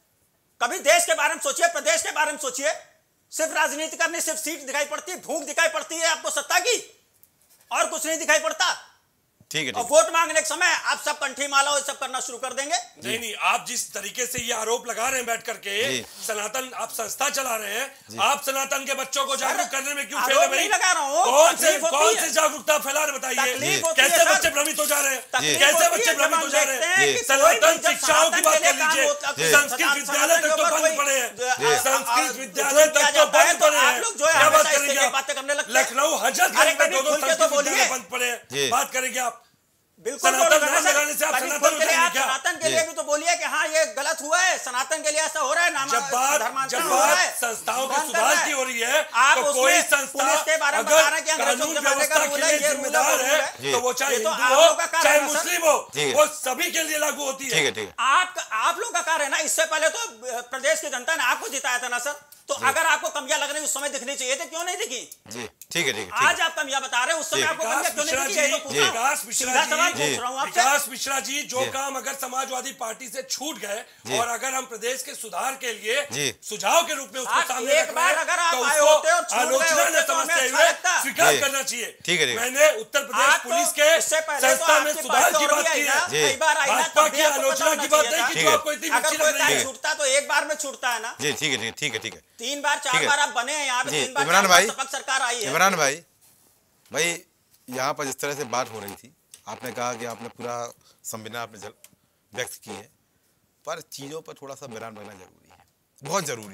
कभी देश के बारे में सोचिए, प्रदेश के बारे में सोचिए। सिर्फ राजनीति करनी, सिर्फ सीट दिखाई पड़ती है, भूख दिखाई पड़ती है आपको सत्ता की, और कुछ नहीं दिखाई पड़ता। ठीक है, और वोट मांगने के समय आप सब कंठी माला और सब करना शुरू कर देंगे। नहीं नहीं, आप जिस तरीके से ये आरोप लगा रहे हैं बैठ करके, सनातन आप संस्था चला रहे हैं, आप सनातन के बच्चों को जागरूक करने में क्यों फेल है? नहीं लगा रहा हूं, कौन से कौन से जागरूकता फैला रहे बताइए? कैसे बच्चे भ्रमित हो जा रहे हैं? कैसे बच्चे भ्रमित हो जा रहे हैं? सनातन शिक्षाओं की बात कर लीजिए, संस्कृत विद्यालय तक तो बंद पड़े हैं, संस्कृत विद्यालय तक तो बंद पड़े हैं, क्या बात करेंगे? लखनऊ हजरतगंज में दो दो संस्कृत विद्यालय बंद पड़े हैं, बात करेंगे आप? बिल्कुल सनातन नाम लगाने से आप सनातन हो जाएंगे क्या? सनातन के लिए भी तो बोलिए कि हाँ ये गलत हुआ है, सनातन के लिए ऐसा हो रहा है, नाम जब बात जब बात संस्थाओं के सुधार की हो रही है, तो कोई संस्था अगर कानून व्यवस्था के लिए जिम्मेदार है तो वो चाहे हिंदू हो चाहे मुस्लिम हो, वो सभी के लिए लागू होती है। आप आप लोग का कार्य है ना, इससे पहले तो प्रदेश की जनता ने आपको जिताया था ना सर, तो अगर आपको कमियां लग रही उस समय दिखनी चाहिए थी, क्यों नहीं दिखी? जी ठीक है, ठीक है। आज आप कमियां बता रहे हैं, उस समय आपको कमियां क्यों नहीं दिखी? विकास मिश्रा जी, विकास मिश्रा जी, जो काम अगर समाजवादी पार्टी से छूट गए और अगर हम प्रदेश के सुधार के लिए सुझाव के रूप में उसको सामने एक बार अगर आप तो आए होते और आलोचना न समझते हुए स्वीकार करना चाहिए। ठीक है, मैंने उत्तर प्रदेश पुलिस के संस्था में सुधार की बात की है, भाजपा की आलोचना की बात नहीं की, जो आपको इतनी अच्छी लग रही है। छूटता तो एक बार में छूटता है ना जी। ठीक है, ठीक है, ठीक है। तीन बार चार बार आप बने हैं यहाँ पे, तीन बार इमरान भाई, सरकार आई है। इमरान भाई भाई यहाँ पर जिस तरह से बात हो रही थी, आपने कहा कि आपने पूरा संविधान आपने व्यक्त की है, पर चीज़ों पर थोड़ा सा विराम लगना जरूरी है, बहुत जरूरी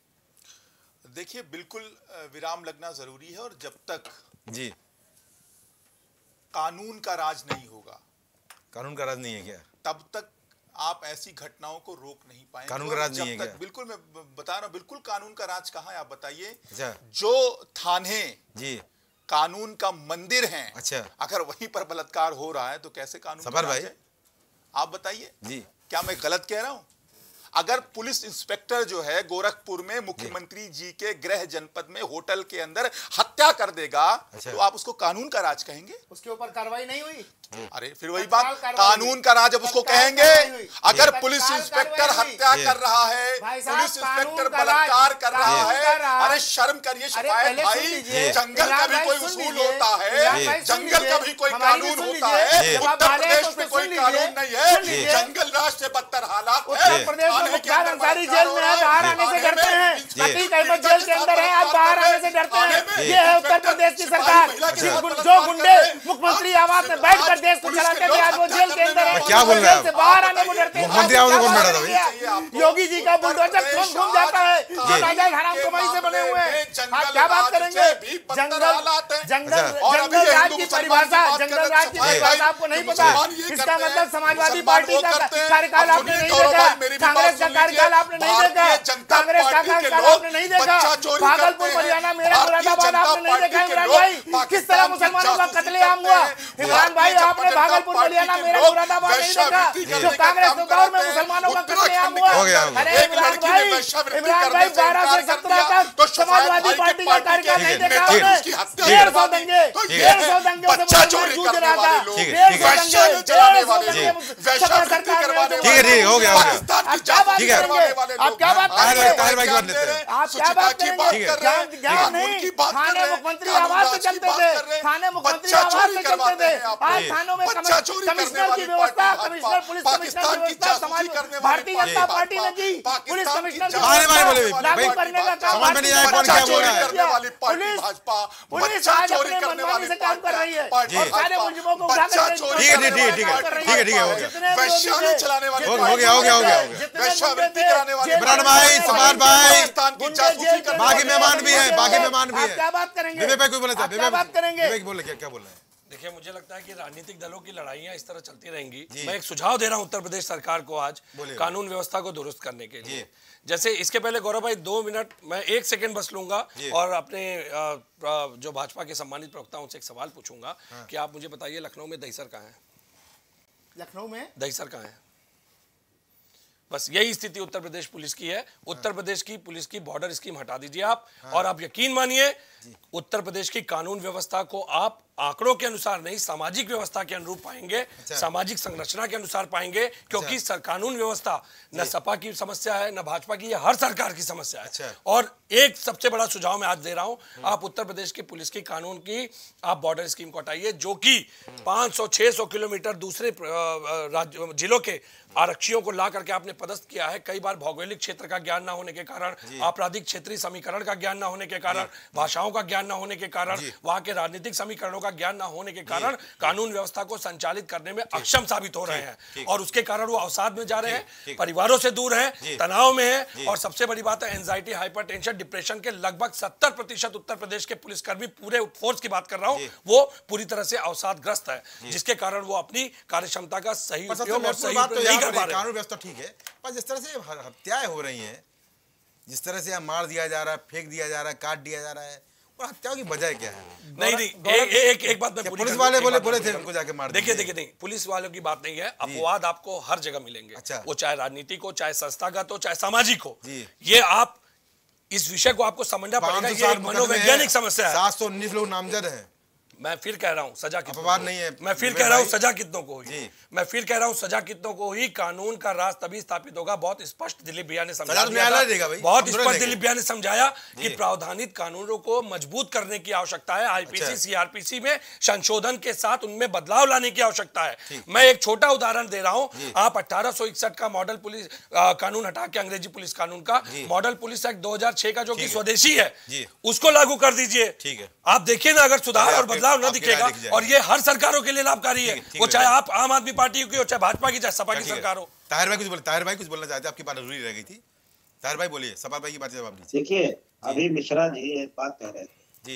है। देखिए, बिल्कुल विराम लगना जरूरी है, और जब तक जी कानून का राज नहीं होगा, कानून का राज नहीं है क्या, तब तक आप ऐसी घटनाओं को रोक नहीं पाएंगे। कानून का राज नहीं है क्या? बिल्कुल, मैं बता रहा हूं, बिल्कुल कानून का राज कहाँ है आप बताइए। अच्छा। जो थाने जी कानून का मंदिर है, अच्छा, अगर वहीं पर बलात्कार हो रहा है तो कैसे कानून सफर भाई आप बताइए जी, क्या मैं गलत कह रहा हूं? अगर पुलिस इंस्पेक्टर जो है गोरखपुर में मुख्यमंत्री जी के गृह जनपद में होटल के अंदर हत्या कर देगा, अच्छा, तो आप उसको कानून का राज कहेंगे? उसके ऊपर कार्रवाई नहीं हुई? अरे फिर वही बात, कानून का राज अब उसको कहेंगे? अगर पुलिस इंस्पेक्टर हत्या कर रहा है, पुलिस इंस्पेक्टर बलात्कार कर रहा है, अरे शर्म करिए शिकायत भाई। जंगल का भी कोई उसूल होता है, जंगल का भी कोई कानून होता है। उत्तर प्रदेश में कोई कानून नहीं है, जंगल राज से बदतर हालात है। मुख्तार अंसारी जेल में है, बाहर आने से डरते हैं। अतीक अहमद जेल के अंदर है, आज बाहर आने से डरते हैं। ये है उत्तर प्रदेश की सरकार। जो गुंडे मुख्यमंत्री आवास में बैठकर देश को चलाते थे, आज वो जेल के अंदर है। क्या बोल रहे हैं? से बाहर आने को डरते हैं। मुख्यमंत्री आवास में कौन बैठा था भाई? योगी जी का बुलडोजर घूम घूम जाता है, जो नाजायज हराम कमाई से बने हुए हैं। आप क्या बात करेंगे? जंगल जंगल जंगल राज की परिभाषा, जंगल राज की परिभाषा आपको नहीं पता? इसका मतलब समाजवादी पार्टी का कार्यकाल आपने नहीं देखा, कांग्रेस का कार्यकाल आपने नहीं देखा, कांग्रेस का कार्यकाल आपने नहीं देखा, भागलपुर हरियाणा मेरठ मुरादाबाद आपने नहीं देखा। इमरान भाई, किस तरह मुसलमानों का कत्लेआम हुआ? इमरान भाई, आपने भागलपुर हरियाणा मेरठ मुरादाबाद नहीं देखा, जो कांग्रेस के दौर में मुसलमानों का कत्लेआम हुआ? अरे इमरान भाई, इमरान भाई बारह से सत्रह तक समाजवादी पार्टी का कार्यकाल नहीं देखा आपने? डेढ़ सौ दंगे, डेढ़ सौ दंगे से जूझ रहा था, डेढ़ सौ दंगे, डेढ़ सौ दंगे सरकार ने। ठीक है, ठीक हो गया, हो गया। आप क्या बात करेंगे? आप क्या बात करेंगे? ताहिर भाई की बात लेते हैं। आप क्या बात करेंगे? ज्ञान नहीं, थाने मुख्यमंत्री आवास से चलते थे, थाने मुख्यमंत्री आवास से चलते थे। आज थानों में कमिश्नर की व्यवस्था, कमिश्नर पुलिस कमिश्नर की व्यवस्था समाज भारतीय जनता पार्टी ने की। पुलिस कमिश्नर लागू करने का काम पुलिस पुलिस आज अपने मनमानी से काम कर रही है और सारे मुलजिमों को उठा कर ठीक है, ठीक है, ठीक है, ठीक है, ठीक है, हो गया, वैश्यानी चलाने वाले, हो गया, हो गया, हो गया, हो गया। वैश्यावृत्ति कराने वाले इमरान भाई, समान भाई, पाकिस्तान की जासूसी करने बाकी मेहमान भी हैं, बाकी मेहमान भी हैं। क्या बात करेंगे? विवेक भाई कोई बोले थे, क्या बात करेंगे? विवेक बोले क्या क्या बोल रहे हैं? देखिए, मुझे लगता है कि राजनीतिक दलों की लड़ाइयां इस तरह चलती रहेंगी। मैं एक सुझाव दे रहा हूं उत्तर प्रदेश सरकार को आज कानून व्यवस्था को दुरुस्त करने के लिए। जैसे इसके पहले गौरव भाई दो मिनट मैं एक सेकंड बस लूंगा और अपने जो भाजपा के सम्मानित प्रवक्ता उनसे एक सवाल पूछूंगा कि आप मुझे बताइए, लखनऊ में दहीसर कहाँ है? लखनऊ में दहीसर कहाँ है? बस यही स्थिति उत्तर प्रदेश पुलिस की है। उत्तर प्रदेश की पुलिस की बॉर्डर स्कीम हटा दीजिए आप, और आप यकीन मानिए उत्तर प्रदेश की कानून व्यवस्था को आप आंकड़ों के अनुसार नहीं, सामाजिक व्यवस्था के अनुरूप पाएंगे, अच्छा। सामाजिक संरचना के अनुसार पाएंगे, क्योंकि अच्छा। कानून व्यवस्था न सपा की समस्या है न भाजपा की, हर सरकार की समस्या है। अच्छा। और एक सबसे बड़ा सुझाव मैं आज दे रहा हूं, आप उत्तर प्रदेश की पुलिस की कानून की आप बॉर्डर स्कीम को हटाइए, जो कि पांच सौ छह सौ किलोमीटर दूसरे राज्य जिलों के आरक्षियों को ला करके आपने पदस्थ किया है। कई बार भौगोलिक क्षेत्र का ज्ञान ना होने के कारण, आपराधिक क्षेत्रीय समीकरण का ज्ञान ना होने के कारण, भाषाओं का ज्ञान ना होने के कारण, वहां के राजनीतिक समीकरणों का ज्ञान ना होने के कारण कानून व्यवस्था को संचालित करने में अक्षम साबित हो रहे हैं, और उसके कारण वो अवसाद में जा रहे हैं, परिवारों से दूर हैं, तनाव में है, और सबसे बड़ी बात है एंजाइटी, हाइपरटेंशन, डिप्रेशन के लगभग सत्तर प्रतिशत उत्तर प्रदेश के पुलिसकर्मी, पूरे फोर्स की बात कर रहा हूं, वो पूरी तरह से अवसादग्रस्त है, जिसके कारण वो अपनी कार्यक्षमता का सही उपयोग और सही नहीं कर पा रहे। कानून व्यवस्था ठीक है, पर जिस तरह से हत्याएं हो रही हैं, जिस तरह से मार दिया जा रहा है, फेंक दिया जा रहा है, काट दिया जा रहा है, और हत्याओं की वजह क्या है? नहीं नहीं एक एक एक बात मैं पूरी पुलिस वाले बोले बोले थे उनको जाके मार दिया। देखिए देखिए नहीं, पुलिस वालों की बात नहीं है, अपवाद आपको हर जगह मिलेंगे, अच्छा। वो चाहे राजनीतिक हो, चाहे संस्थागत हो, चाहे सामाजिक हो, ये आप इस विषय को आपको समझना पड़ेगा। ये एक मनोवैज्ञानिक समस्या है। सात सौ उन्नीस लोग नामजद हैं। मैं फिर कह रहा हूं सजा अपवाद नहीं है, मैं फिर कह रहा हूं सजा कितनों को हुई, मैं फिर कह रहा हूं सजा कितनों को हुई। कानून का राज तभी स्थापित होगा, बहुत स्पष्ट दिलीप भैया ने समझाया, बहुत स्पष्ट दिलीप भैया ने समझाया कि प्रावधानित कानूनों को मजबूत करने की आवश्यकता है, आईपीसी सीआरपीसी में संशोधन के साथ उनमें बदलाव लाने की आवश्यकता है। मैं एक छोटा उदाहरण दे रहा हूं, आप अठारह सौ इकसठ का मॉडल पुलिस कानून हटा के अंग्रेजी पुलिस कानून का मॉडल पुलिस एक्ट दो हजार छह का जो कि स्वदेशी है उसको लागू कर दीजिए। ठीक है, आप देखिए ना, अगर सुधार और बदलाव न दिखेगा, और ये हर सरकारों के लिए लाभकारी है, वो चाहे आप आम आदमी पार्टी की हो, चाहे भाजपा की, चाहे सपा की सरकार हो। ताहिर भाई कुछ बोले, ताहिर भाई कुछ बोलना चाहते हैं, आपकी बात अधूरी रह गई थी। ताहिर भाई बोलिए, सपा भाई की बात जवाब दीजिए। देखिए, अभी मिश्रा जी एक बात कह रहे थे जी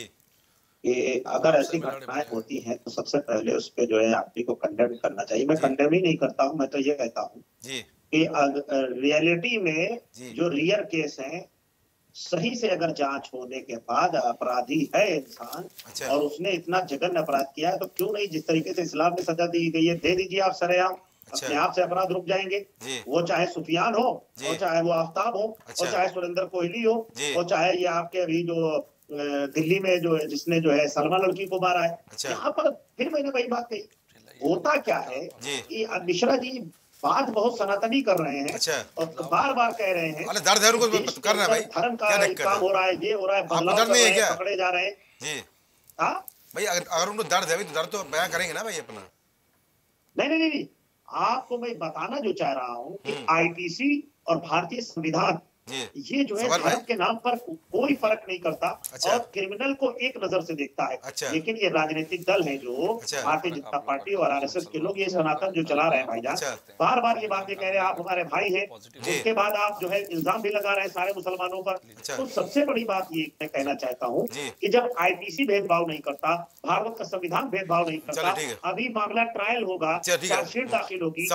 कि अगर ऐसी घटनाएं होती हैं तो सबसे पहले उस पे जो है आदमी को कंडेम करना चाहिए। मैं कंडेम ही नहीं करता हूं, मैं तो ये कहता हूं कि रियलिटी में जो रियल केस हैं, सही से अगर जांच होने के बाद अपराधी है इंसान, अच्छा। और उसने इतना जघन्य अपराध किया है, तो क्यों नहीं जिस तरीके से इस्लाम में सजा दी गई है दे दीजिए आप सरेआम। अच्छा। अपने आप से अपराध रुक जाएंगे। वो चाहे सुफियान हो, और चाहे वो आफ्ताब हो, अच्छा। और चाहे सुरेंद्र कोहली हो, और चाहे ये आपके अभी जो दिल्ली में जो जिसने जो है सलमा लड़की को मारा है। अच्छा। यहाँ पर फिर मैंने वही बात कही, होता क्या है कि मिश्रा जी बात बहुत सनातनी कर रहे हैं। अच्छा। और बार बार कह रहे हैं अरे दर्द है उनको करना है भाई, धर्म का काम हो रहा है, ये हो रहा है, बदलाव कर रहे हैं, पकड़े जा रहे हैं जी। हाँ भाई अगर अगर उनको दर्द है तो दर्द तो बयां करेंगे ना भाई अपना। नहीं नहीं नहीं, आपको मैं बताना जो चाह रहा हूँ कि आईपीसी और भारतीय संविधान ये जो है धर्म के नाम पर कोई फर्क नहीं करता। अच्छा। और क्रिमिनल को एक नजर से देखता है। अच्छा। लेकिन ये राजनीतिक दल है जो अच्छा। भारतीय जनता पार्टी और आरएसएस के लोग ये सनातन जो चला रहे हैं भाईजान। अच्छा। बार बार ये बातें कह रहे हैं आप हमारे भाई हैं, उसके बाद आप जो है इल्जाम भी लगा रहे हैं सारे मुसलमानों पर। अच्छा। तो सबसे बड़ी बात ये मैं कहना चाहता हूँ कि जब आईपीसी भेदभाव नहीं करता, भारत का संविधान भेदभाव नहीं करता, अभी मामला ट्रायल होगा, चार्जशीट दाखिल होगी,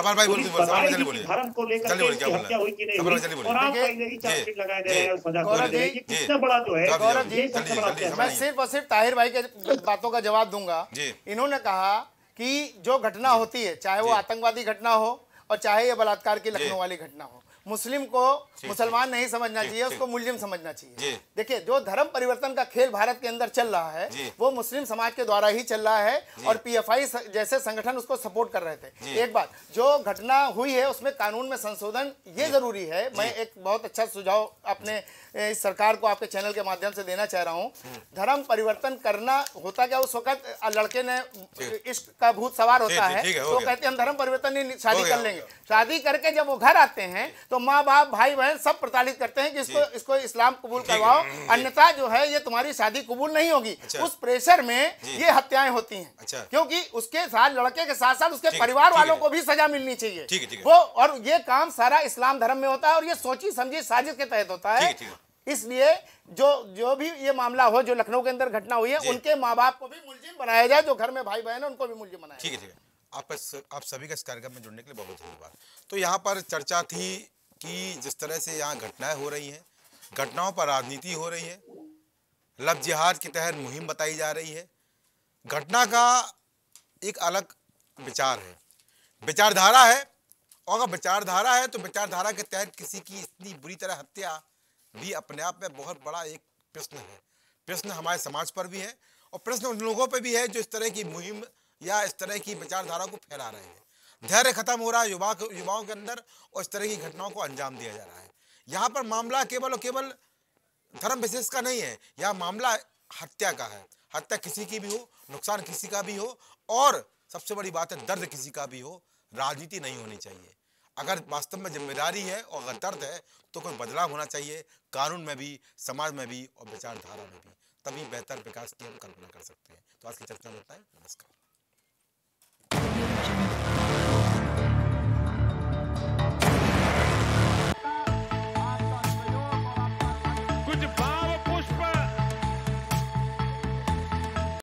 धर्म को लेकर हत्या हुई कि नहीं हुई, और आप पहले चार्जशीट लगाए दे रहे हैं, सजा दे रहे हैं, कितना बड़ा जो है। गौरव जी, मैं सिर्फ और सिर्फ ताहिर भाई के बातों का जवाब दूंगा। इन्होंने कहा कि जो घटना होती है, चाहे वो आतंकवादी घटना हो और चाहे ये बलात्कार की लखनऊ वाली घटना हो, मुस्लिम को मुसलमान नहीं समझना चाहिए, उसको मुस्लिम समझना चाहिए। देखिए, जो धर्म परिवर्तन का खेल भारत के अंदर चल रहा है वो मुस्लिम समाज के द्वारा ही चल रहा है, और पीएफआई जैसे संगठन उसको सपोर्ट कर रहे थे। एक बात, जो घटना हुई है उसमें कानून में संशोधन ये जरूरी है। मैं एक बहुत अच्छा सुझाव अपने इस सरकार को आपके चैनल के माध्यम से देना चाह रहा हूँ। धर्म परिवर्तन करना होता क्या, उस वक्त लड़के ने इश्क का भूत सवार होता है, तो कहते हैं हम धर्म परिवर्तन नहीं, शादी कर लेंगे। शादी करके जब वो घर आते हैं तो माँ बाप भाई बहन सब प्रताड़ित करते हैं कि इसको इसको इस्लाम कबूल करवाओ, अन्यथा जो है ये तुम्हारी शादी कबूल नहीं होगी। उस प्रेशर में ये हत्याएं होती हैं, क्योंकि उसके साथ लड़के के साथ साथ उसके परिवार वालों को भी सजा मिलनी चाहिए वो, और ये काम सारा इस्लाम धर्म में होता है, और ये सोची समझी साजिश के तहत होता है। इसलिए जो जो भी ये मामला हो, जो लखनऊ के अंदर घटना हुई है, उनके माँ बाप को भी मुलजिम बनाया जाए, जो घर में भाई बहन है उनको भी मुलजिम बनाया। ठीक है, ठीक है। आप आप सभी का इस कार्यक्रम में जुड़ने के लिए बहुत धन्यवाद। तो यहाँ पर चर्चा थी कि जिस तरह से यहाँ घटनाएं हो रही हैं, घटनाओं पर राजनीति हो रही है, लव जिहाद के तहत मुहिम बताई जा रही है। घटना का एक अलग विचार है, विचारधारा है, और अगर विचारधारा है तो विचारधारा के तहत किसी की इतनी बुरी तरह हत्या भी अपने आप में बहुत बड़ा एक प्रश्न है। प्रश्न हमारे समाज पर भी है, और प्रश्न उन लोगों पर भी है जो इस तरह की मुहिम या इस तरह की विचारधारा को फैला रहे हैं। धैर्य खत्म हो रहा है युवा युवाओं के अंदर, और इस तरह की घटनाओं को अंजाम दिया जा रहा है। यहाँ पर मामला केवल और केवल धर्म विशेष का नहीं है, यहाँ मामला हत्या का है। हत्या किसी की भी हो, नुकसान किसी का भी हो, और सबसे बड़ी बात है दर्द किसी का भी हो, राजनीति नहीं होनी चाहिए। अगर वास्तव में जिम्मेदारी है और अगर दर्द है तो कोई बदलाव होना चाहिए, कानून में भी, समाज में भी और विचारधारा में भी, तभी बेहतर विकास की हम कल्पना कर सकते हैं। तो आज की चर्चा में इतना ही। नमस्कार।